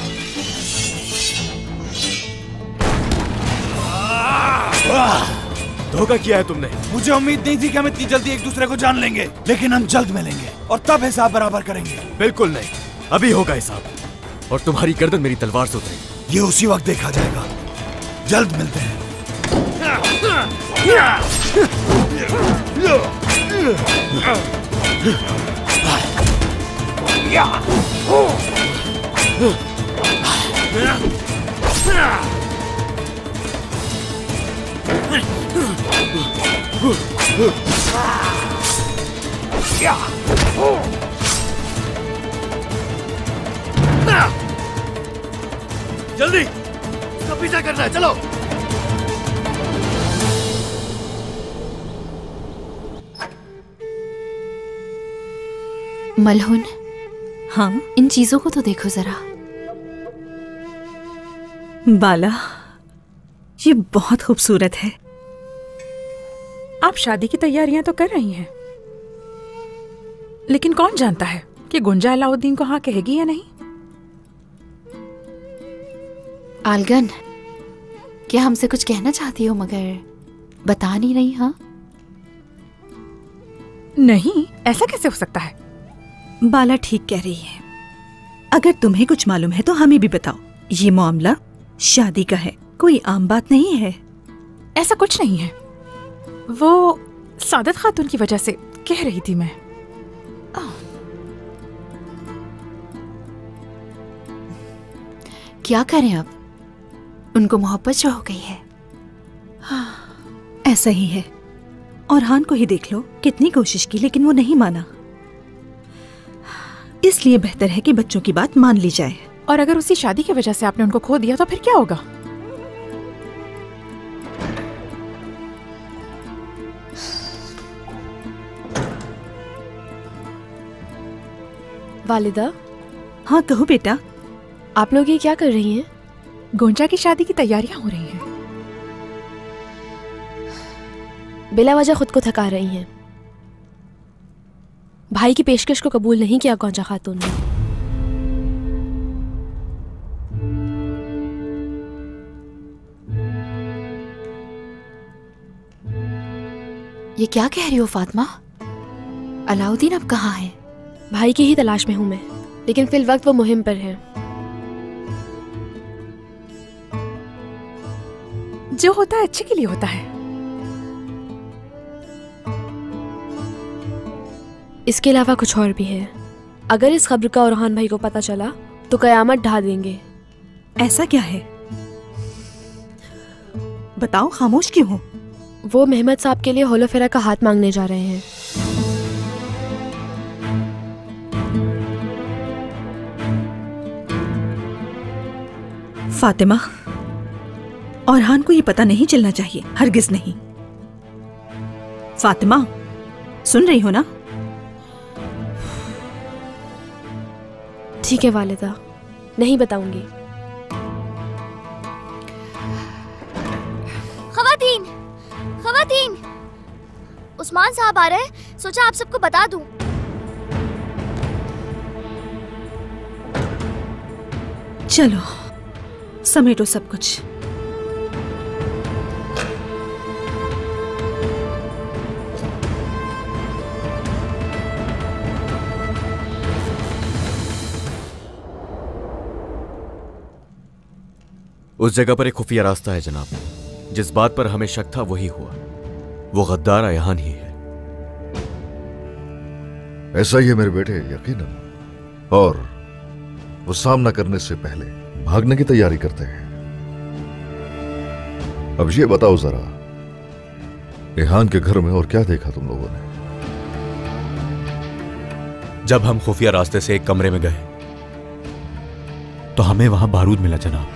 धोखा किया है तुमने। मुझे उम्मीद नहीं थी कि हम इतनी जल्दी एक दूसरे को जान लेंगे, लेकिन हम जल्द मिलेंगे और तब हिसाब बराबर करेंगे। बिल्कुल नहीं, अभी होगा हिसाब और तुम्हारी गर्दन मेरी तलवार से उतरेगी। ये उसी वक्त देखा जाएगा। जल्द मिलते हैं। जल्दी इसका पीछा करना है, चलो। मलहुन, हाँ, इन चीजों को तो देखो जरा। बाला, ये बहुत खूबसूरत है। आप शादी की तैयारियां तो कर रही हैं, लेकिन कौन जानता है कि गुंजा अलाउद्दीन को हाँ कहेगी या नहीं। आलगन, क्या हमसे कुछ कहना चाहती हो मगर बता नहीं रही? हाँ नहीं, ऐसा कैसे हो सकता है? बाला ठीक कह रही है। अगर तुम्हें कुछ मालूम है तो हमें भी बताओ। ये मामला शादी का है, कोई आम बात नहीं है। ऐसा कुछ नहीं है, वो सादत खातून की वजह से कह रही थी मैं। क्या करें अब, उनको मोहब्बत जो हो गई है। हाँ, ऐसा ही है। और हान को ही देख लो, कितनी कोशिश की लेकिन वो नहीं माना। इसलिए बेहतर है कि बच्चों की बात मान ली जाए। और अगर उसी शादी की वजह से आपने उनको खो दिया तो फिर क्या होगा? वालिदा। हाँ कहो बेटा। आप लोग ये क्या कर रही हैं? गोंजा की शादी की तैयारियां हो रही हैं। बिला वजह खुद को थका रही हैं। भाई की पेशकश को कबूल नहीं किया गोंजा खातून ने। ये क्या कह रही हो फातिमा? अलाउद्दीन अब कहाँ है? भाई की ही तलाश में हूं मैं, लेकिन फिल वक्त वो मुहिम पर है। जो होता है अच्छे के लिए होता है। इसके अलावा कुछ और भी है। अगर इस खबर का औरहान भाई को पता चला तो कयामत ढा देंगे। ऐसा क्या है? बताओ, खामोश क्यों हो? वो मेहमद साहब के लिए होलोफेरा का हाथ मांगने जा रहे हैं। फातिमा, औरहान को ये पता नहीं चलना चाहिए, हरगिज नहीं। फातिमा, सुन रही हो ना? ठीक है वालिदा, नहीं बताऊंगी। खवातीन, खवातीन, उस्मान साहब आ रहे हैं, सोचा आप सबको बता दूं। चलो समेटो सब कुछ। उस जगह पर एक खुफिया रास्ता है जनाब। जिस बात पर हमें शक था वही हुआ। वो गद्दार अयान ही है। ऐसा ही है मेरे बेटे, यकीनन। और वो सामना करने से पहले भागने की तैयारी करते हैं। अब ये बताओ जरा, रेहान के घर में और क्या देखा तुम लोगों ने? जब हम खुफिया रास्ते से एक कमरे में गए तो हमें वहां बारूद मिला जनाब।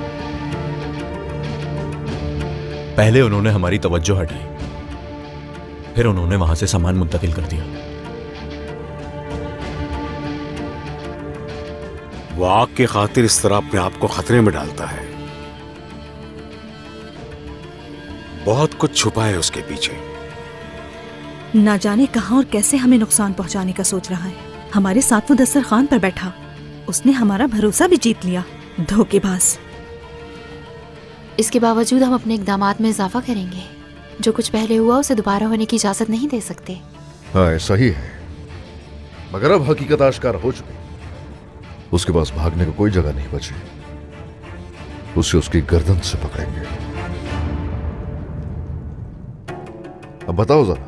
पहले उन्होंने हमारी तवज्जो हटाई, फिर उन्होंने वहां से सामान मुंतकिल कर दिया। वो आग की खातिर इस तरह अपने आप को खतरे में डालता है। बहुत कुछ छुपा है उसके पीछे। ना जाने कहां और कैसे हमें नुकसान पहुंचाने का सोच रहा है। हमारे साथ वो दस्तरखान पर बैठा, उसने हमारा भरोसा भी जीत लिया। धोखेबाज। इसके बावजूद हम अपने इकदामात में इजाफा करेंगे। जो कुछ पहले हुआ उसे दोबारा होने की इजाजत नहीं दे सकते। हाँ ऐसा ही है, मगर अब हकीकत आश्कार हो चुकी। उसके पास भागने को कोई जगह नहीं बची। उसे उसकी गर्दन से पकड़ेंगे। अब बताओ जरा,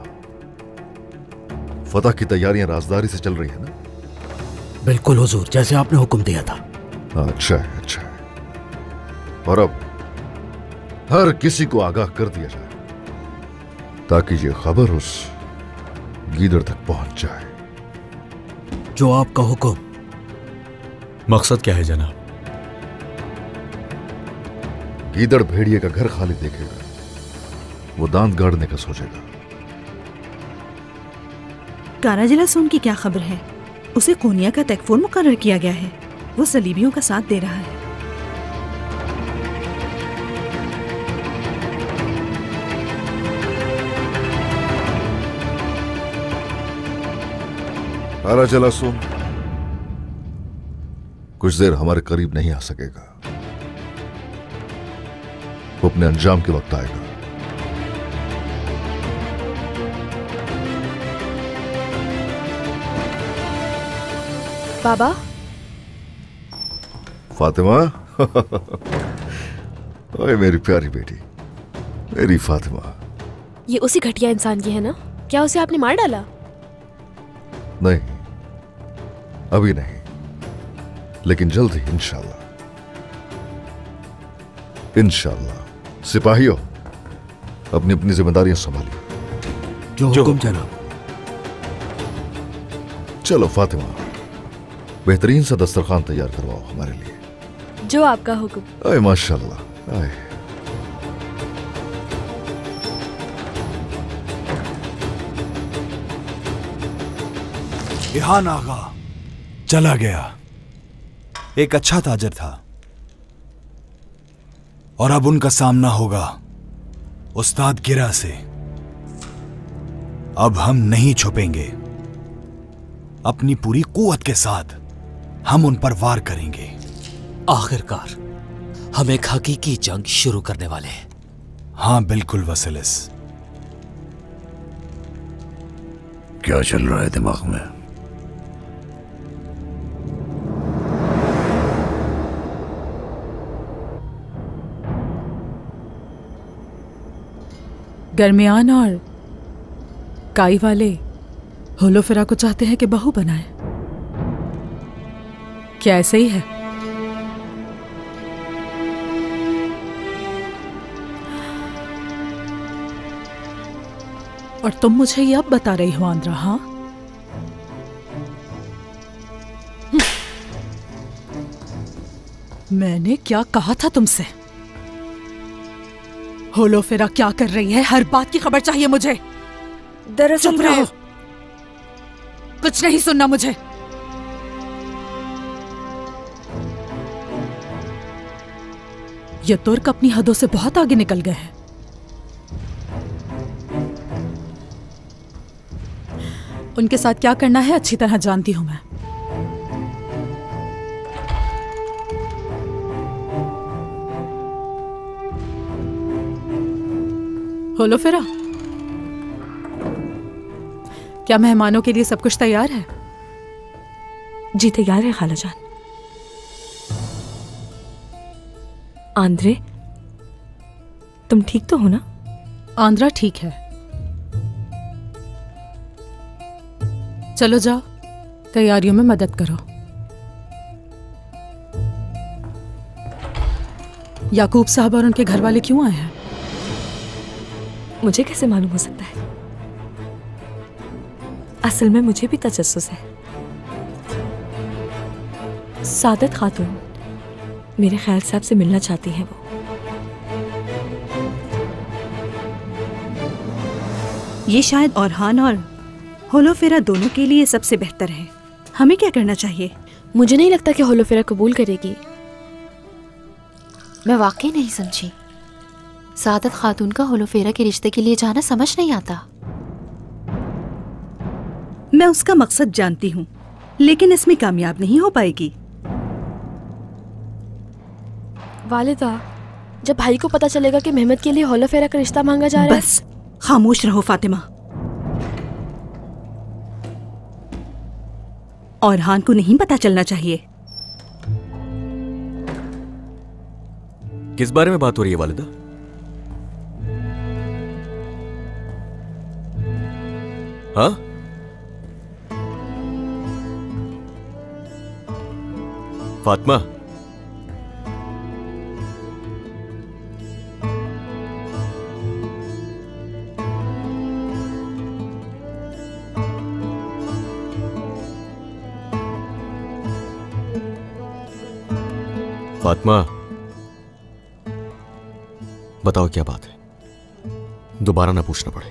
फतह की तैयारियां राजदारी से चल रही है ना? बिल्कुल हुजूर, जैसे आपने हुक्म दिया था। अच्छा है, अच्छा है। और अब हर किसी को आगाह कर दिया जाए ताकि ये खबर उस गीदड़ तक पहुंच जाए। जो आपका हुक्म। मकसद क्या है जनाब? गीदड़ भेड़िए का घर खाली देखेगा, वो दांत गाड़ने का सोचेगा। काराजिला सोन की क्या खबर है? उसे कोनिया का तकफूर मुकर्रर किया गया है। वो सलीबियों का साथ दे रहा है। काराजिला सोन कुछ देर हमारे करीब नहीं आ सकेगा। वो अपने अंजाम के वक्त आएगा। बाबा। फातिमा। ओए मेरी प्यारी बेटी, मेरी फातिमा। ये उसी घटिया इंसान की है ना? क्या उसे आपने मार डाला? नहीं, अभी नहीं, लेकिन जल्द ही इंशाल्लाह। इंशाल्लाह। सिपाहियों, अपनी अपनी जिम्मेदारियां संभालिए। जो हुक्म जनाब। चलो फातिमा, बेहतरीन सा दस्तरखान तैयार करवाओ हमारे लिए। जो आपका हुक्म। अरे माशाल्लाह। आए। रेहान आगा चला गया। एक अच्छा ताजर था और अब उनका सामना होगा उस्ताद गिरा से। अब हम नहीं छुपेंगे, अपनी पूरी कुव्वत के साथ हम उन पर वार करेंगे। आखिरकार हम एक हकीकी जंग शुरू करने वाले हैं। हाँ बिल्कुल वसीलिस। क्या चल रहा है दिमाग में? गरमियान और काई वाले होलोफेरा को चाहते हैं कि बहू बनाए। क्या ऐसा ही है? और तुम मुझे ये अब बता रही हो आंद्रा? हाँ, मैंने क्या कहा था तुमसे? होलोफेरा क्या कर रही है, हर बात की खबर चाहिए मुझे। दरअसल चुप रहो, कुछ नहीं सुनना मुझे। ये तुर्क अपनी हदों से बहुत आगे निकल गए हैं। उनके साथ क्या करना है अच्छी तरह जानती हूं मैं। होलोफेरा, क्या मेहमानों के लिए सब कुछ तैयार है? जी तैयार है खालाजान। आंद्रे, तुम ठीक तो हो ना? आंद्रा ठीक है। चलो जाओ, तैयारियों में मदद करो। याकूब साहब और उनके घर वाले क्यों आए हैं? मुझे कैसे मालूम हो सकता है? असल में मुझे भी तजस्सुस है। सादत खातून मेरे ख्याल से आपसे मिलना चाहती हैं। वो ये शायद औरहान और होलोफेरा दोनों के लिए सबसे बेहतर है। हमें क्या करना चाहिए? मुझे नहीं लगता कि होलोफेरा कबूल करेगी। मैं वाकई नहीं समझी। सादत खातून का होलोफेरा के रिश्ते के लिए जाना समझ नहीं आता। मैं उसका मकसद जानती हूँ, लेकिन इसमें कामयाब नहीं हो पाएगी। वालिदा, जब भाई को पता चलेगा कि मेहमद के लिए होलोफेरा का रिश्ता मांगा जा रहा है। बस खामोश रहो फातिमा। औरहान को नहीं पता चलना चाहिए। किस बारे में बात हो रही है वालिदा? हाँ? फातिमा, फातिमा, बताओ क्या बात है? दोबारा ना पूछना पड़े।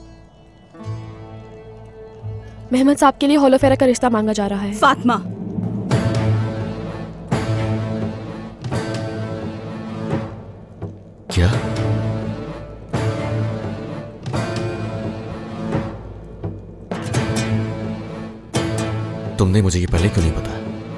मेहमद साहब के लिए होलोफेरा का रिश्ता मांगा जा रहा है। फातिमा, क्या? तुमने मुझे ये पहले क्यों नहीं बताया?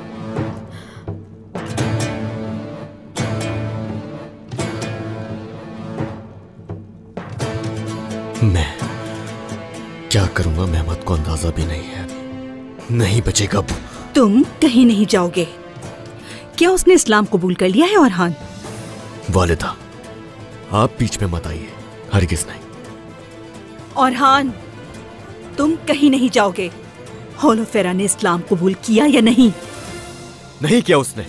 मैं क्या करूंगा मेहमद को अंदाजा भी नहीं है। नहीं बचेगा। तुम कहीं नहीं जाओगे। क्या उसने इस्लाम कबूल कर लिया है औरहान? वालिदा, आप बीच में मत आइए। हरगिज़ नहीं। औरहान, तुम कहीं नहीं जाओगे। होलोफेरा ने इस्लाम कबूल किया या नहीं? नहीं किया उसने,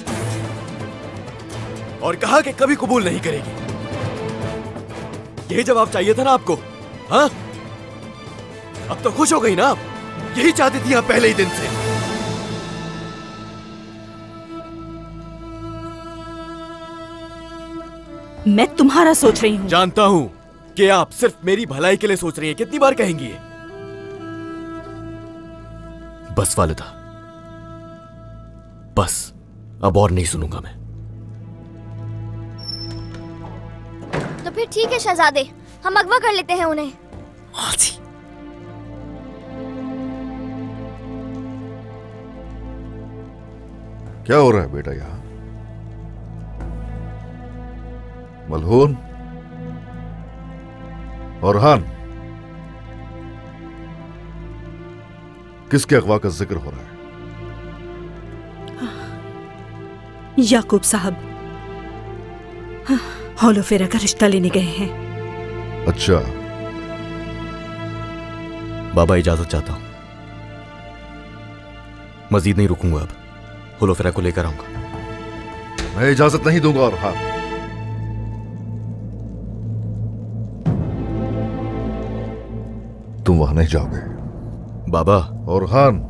और कहा कि कभी कबूल नहीं करेगी। यही जवाब चाहिए था ना आपको? हाँ? अब तो खुश हो गई ना आप? यही चाहती थी आप पहले ही दिन से। मैं तुम्हारा सोच रही हूँ। जानता हूँ कि आप सिर्फ मेरी भलाई के लिए सोच रही हैं। कितनी बार कहेंगी ये? बस वालिदा, बस अब और नहीं सुनूंगा मैं। तो फिर ठीक है शहजादे, हम अगवा कर लेते हैं उन्हें। क्या हो रहा है बेटा यहाँ? मलहून और हान, किसके अगवा का जिक्र हो रहा है? याकूब साहब होलोफेरा का रिश्ता लेने गए हैं। अच्छा, बाबा इजाजत चाहता हूं, मजीद नहीं रुकूंगा। अब होलोफेरा को लेकर आऊंगा। मैं इजाजत नहीं दूंगा। और हाँ, तुम वहां नहीं जाओगे बाबा। और हान,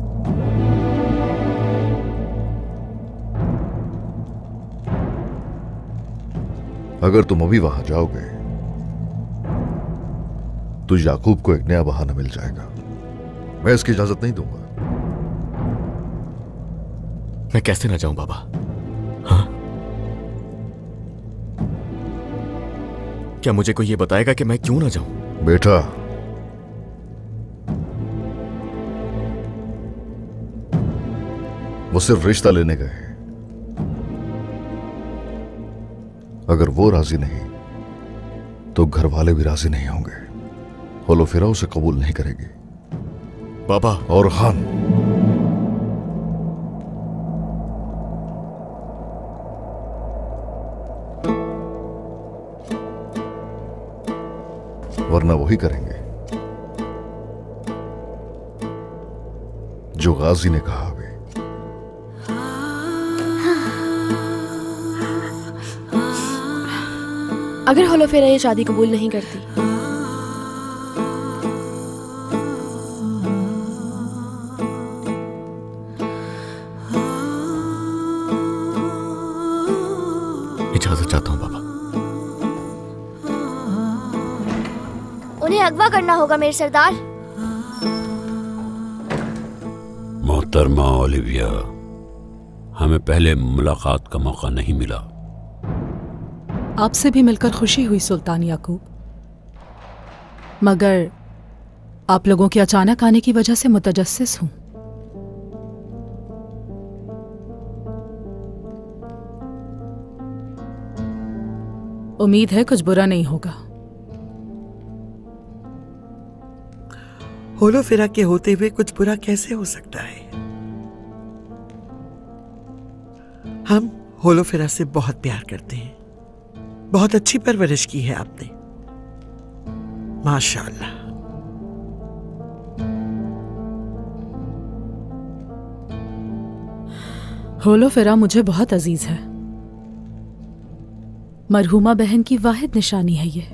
अगर तुम अभी वहां जाओगे तो याकूब को एक नया बहाना मिल जाएगा। मैं इसकी इजाजत नहीं दूंगा। मैं कैसे ना जाऊं बाबा? हाँ? क्या मुझे कोई ये बताएगा कि मैं क्यों ना जाऊं? बेटा, वो सिर्फ रिश्ता लेने गए। अगर वो राजी नहीं तो घर वाले भी राजी नहीं होंगे। होलोफेरा उसे कबूल नहीं करेगी बाबा। और खान, वरना वही करेंगे जो गाजी ने कहा। अभी अगर होलोफेरा ये शादी कबूल नहीं करती इजाजत चाहता हूं बाबा। उन्हें अगवा करना होगा मेरे सरदार। मोहतरमा ओलिविया, हमें पहले मुलाकात का मौका नहीं मिला। आपसे भी मिलकर खुशी हुई सुल्तान याकूब, मगर आप लोगों के अचानक आने की वजह से मुतजस्सिस हूं। उम्मीद है कुछ बुरा नहीं होगा। होलोफेरा के होते हुए कुछ बुरा कैसे हो सकता है? हम होलोफेरा से बहुत प्यार करते हैं। बहुत अच्छी परवरिश की है आपने, माशाअल्लाह। होलोफेरा मुझे बहुत अजीज है। मरहूमा बहन की वाहिद निशानी है ये।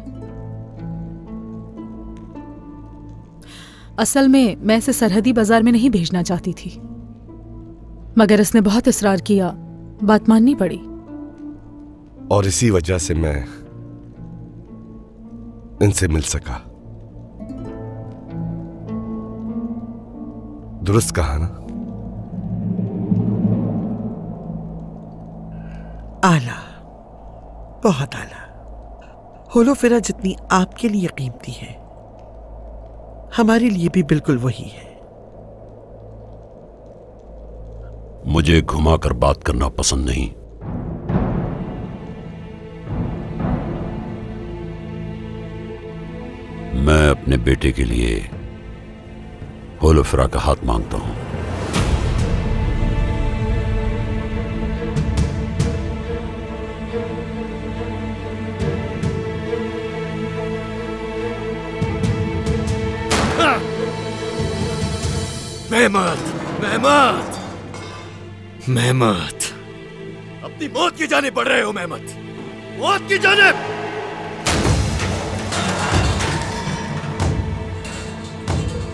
असल में मैं इसे सरहदी बाजार में नहीं भेजना चाहती थी, मगर इसने बहुत इसरार किया, बात माननी पड़ी। और इसी वजह से मैं इनसे मिल सका। दुरुस्त कहा ना? आला, बहुत आला। होलोफेरा जितनी आपके लिए कीमती है, हमारे लिए भी बिल्कुल वही है। मुझे घुमाकर बात करना पसंद नहीं। मैं अपने बेटे के लिए होलोफेरा का हाथ मांगता हूं। मेहमत, मेहमत, मेहमत, अपनी मौत की जाने पड़ रहे हो मेहमत, मौत की जाने।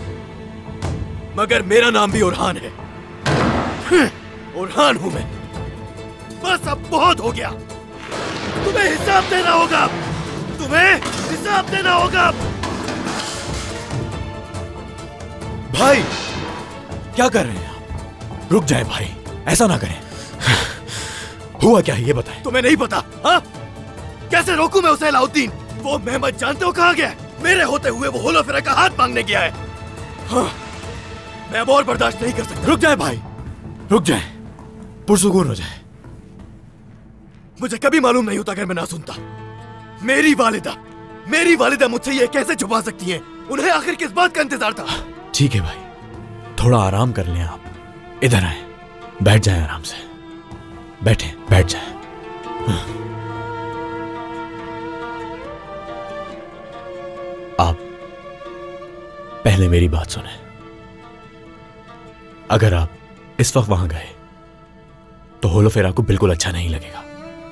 मगर मेरा नाम भी ओरहान है। ओरहान हूं मैं। बस अब बहुत हो गया। तुम्हें हिसाब देना होगा। तुम्हें हिसाब देना होगा। भाई क्या कर रहे हैं आप? रुक जाए भाई, ऐसा ना करें। हुआ क्या है ये बताएं। तुम्हें नहीं पता? हाँ, कैसे रोकूं मैं उसे अलाउद्दीन? वो मेहमत जानते हो कहाँ गया? मेरे होते हुए वो होलोफेरा का हाथ मांगने गया है। हाँ, मैं अब और बर्दाश्त नहीं कर सकता। रुक जाए भाई, रुक जाए, पुरसुकून हो जाए। मुझे कभी मालूम नहीं होता अगर मैं ना सुनता। मेरी वालिदा, मेरी वालिदा मुझसे ये कैसे छुपा सकती हैं? उन्हें आखिर किस बात का इंतजार था? ठीक है भाई, थोड़ा आराम कर लें आप। इधर आए, बैठ जाएं आराम से। बैठे, बैठ जाएं। आप पहले मेरी बात सुने। अगर आप इस वक्त वहां गए तो होलोफेरा को बिल्कुल अच्छा नहीं लगेगा।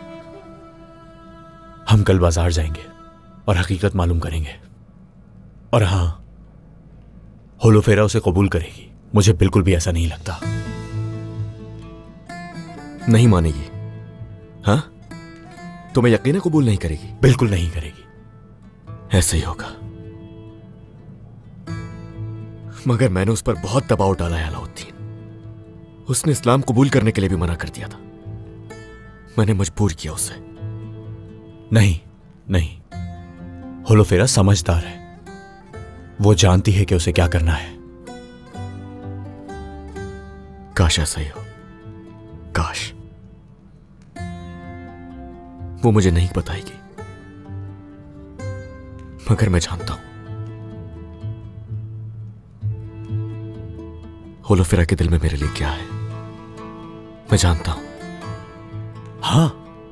हम कल बाजार जाएंगे और हकीकत मालूम करेंगे। और हां, होलोफेरा उसे कबूल करेगी। मुझे बिल्कुल भी ऐसा नहीं लगता। नहीं मानेगी? हाँ, तुम्हें यकीन है कबूल नहीं करेगी? बिल्कुल नहीं करेगी। ऐसे ही होगा। मगर मैंने उस पर बहुत दबाव डाला है अलाउद्दीन। उसने इस्लाम कबूल करने के लिए भी मना कर दिया था। मैंने मजबूर किया उसे। नहीं नहीं, होलोफेरा समझदार है। वो जानती है कि उसे क्या करना है। काश ऐसा ही हो, काश। वो मुझे नहीं बताएगी, मगर मैं जानता हूं होलोफेरा के दिल में मेरे लिए क्या है। मैं जानता हूं। हां,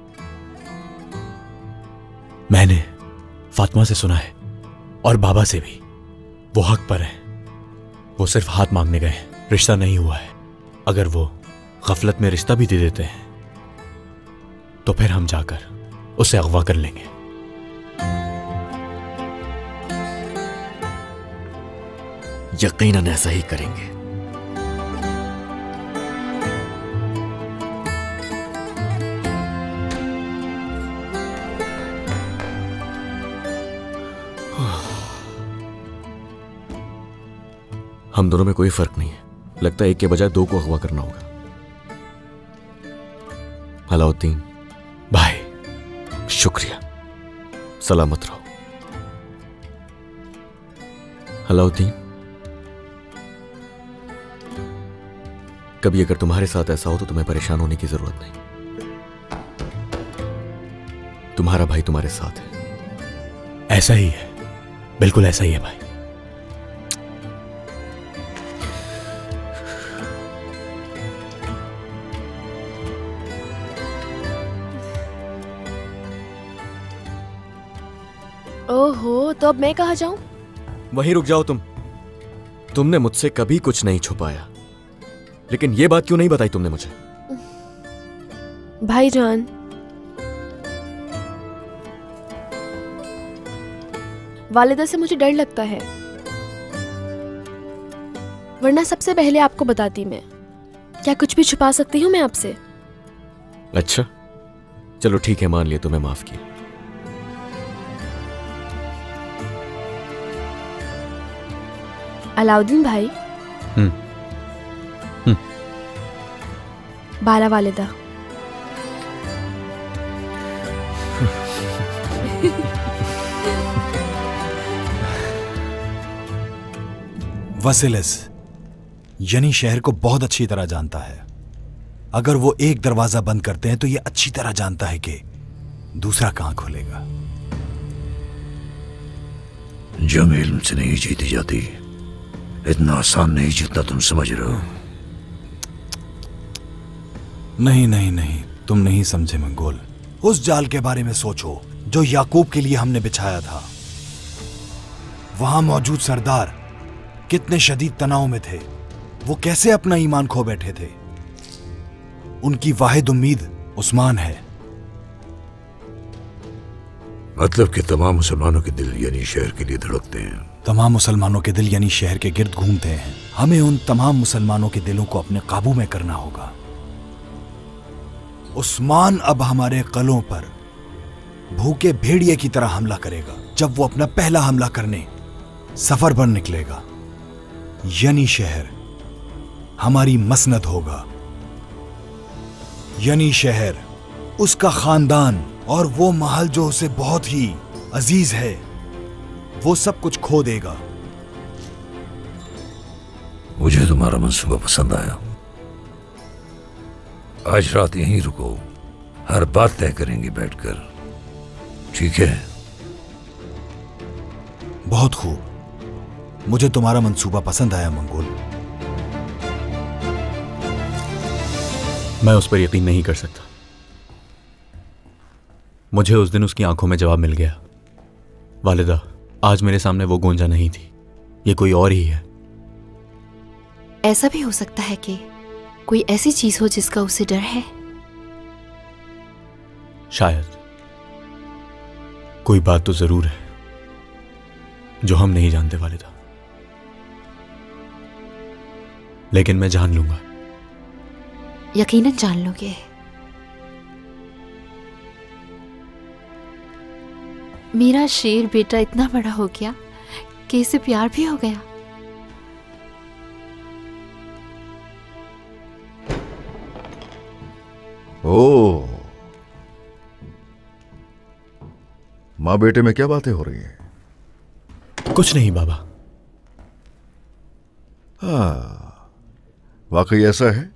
मैंने फातिमा से सुना है और बाबा से भी। वो हक पर है। वो सिर्फ हाथ मांगने गए, रिश्ता नहीं हुआ है। अगर वो गफलत में रिश्ता भी दे देते हैं तो फिर हम जाकर उसे अगवा कर लेंगे। यकीनन ऐसा ही करेंगे। हम दोनों में कोई फर्क नहीं है। लगता है एक के बजाय दो को अगवा करना होगा। अलाउद्दीन भाई, शुक्रिया। सलामत रहो। अलाउद्दीन, कभी अगर तुम्हारे साथ ऐसा हो तो तुम्हें परेशान होने की जरूरत नहीं। तुम्हारा भाई तुम्हारे साथ है। ऐसा ही है, बिल्कुल ऐसा ही है भाई। ओहो, तो अब मैं कहाँ जाऊं? वहीं रुक जाओ तुम। तुमने मुझसे कभी कुछ नहीं छुपाया, लेकिन यह बात क्यों नहीं बताई तुमने मुझे? भाईजान, वालिदा से मुझे डर लगता है, वरना सबसे पहले आपको बताती मैं। क्या कुछ भी छुपा सकती हूँ मैं आपसे? अच्छा, चलो ठीक है, मान लिया, तुम्हें माफ किया। अलाउद्दीन भाई, हम्म हम्म बाला वालिदा। वसिलस यानी शहर को बहुत अच्छी तरह जानता है। अगर वो एक दरवाजा बंद करते हैं तो ये अच्छी तरह जानता है कि दूसरा कहां खुलेगा। जंग इल्म से नहीं जीती जाती। इतना आसान नहीं जितना तुम समझ रहे हो। नहीं नहीं नहीं, तुम नहीं समझे मंगोल। उस जाल के बारे में सोचो जो याकूब के लिए हमने बिछाया था। वहां मौजूद सरदार कितने शदीद तनाव में थे। वो कैसे अपना ईमान खो बैठे थे। उनकी वाहिद उम्मीद उस्मान है। मतलब कि तमाम मुसलमानों के दिल यानी शहर के लिए धड़कते हैं। तमाम मुसलमानों के दिल यानी शहर के गिर्द घूमते हैं। हमें उन तमाम मुसलमानों के दिलों को अपने काबू में करना होगा। उस्मान अब हमारे कलों पर भूखे भेड़िए की तरह हमला करेगा। जब वो अपना पहला हमला करने सफर पर निकलेगा, यानी शहर हमारी मसनद होगा, यानी शहर उसका खानदान और वो महल जो उसे बहुत ही अजीज है, वो सब कुछ खो देगा। मुझे तुम्हारा मंसूबा पसंद आया। आज रात यहीं रुको, हर बात तय करेंगे बैठकर, ठीक है? बहुत खूब, मुझे तुम्हारा मंसूबा पसंद आया मंगोल। मैं उस पर यकीन नहीं कर सकता। मुझे उस दिन उसकी आंखों में जवाब मिल गया। वालिदा, आज मेरे सामने वो गोंजा नहीं थी, ये कोई और ही है। ऐसा भी हो सकता है कि कोई ऐसी चीज हो जिसका उसे डर है। शायद कोई बात तो जरूर है जो हम नहीं जानते वालिदा, लेकिन मैं जान लूंगा। यकीनन जान लोगे। मेरा शेर बेटा इतना बड़ा हो गया कि इसे प्यार भी हो गया। ओ, माँ बेटे में क्या बातें हो रही हैं? कुछ नहीं बाबा। हाँ, वाकई ऐसा है।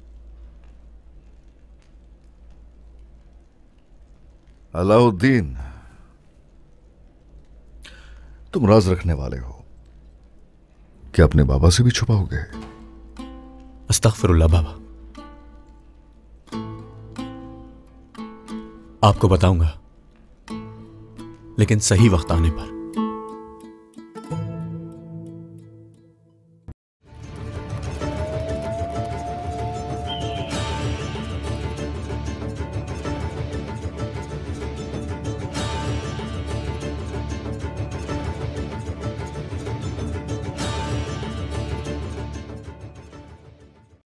अलाउद्दीन, तुम राज रखने वाले हो, क्या अपने बाबा से भी छुपाओगे? अस्तगफिरुल्लाह बाबा, आपको बताऊंगा, लेकिन सही वक्त आने पर।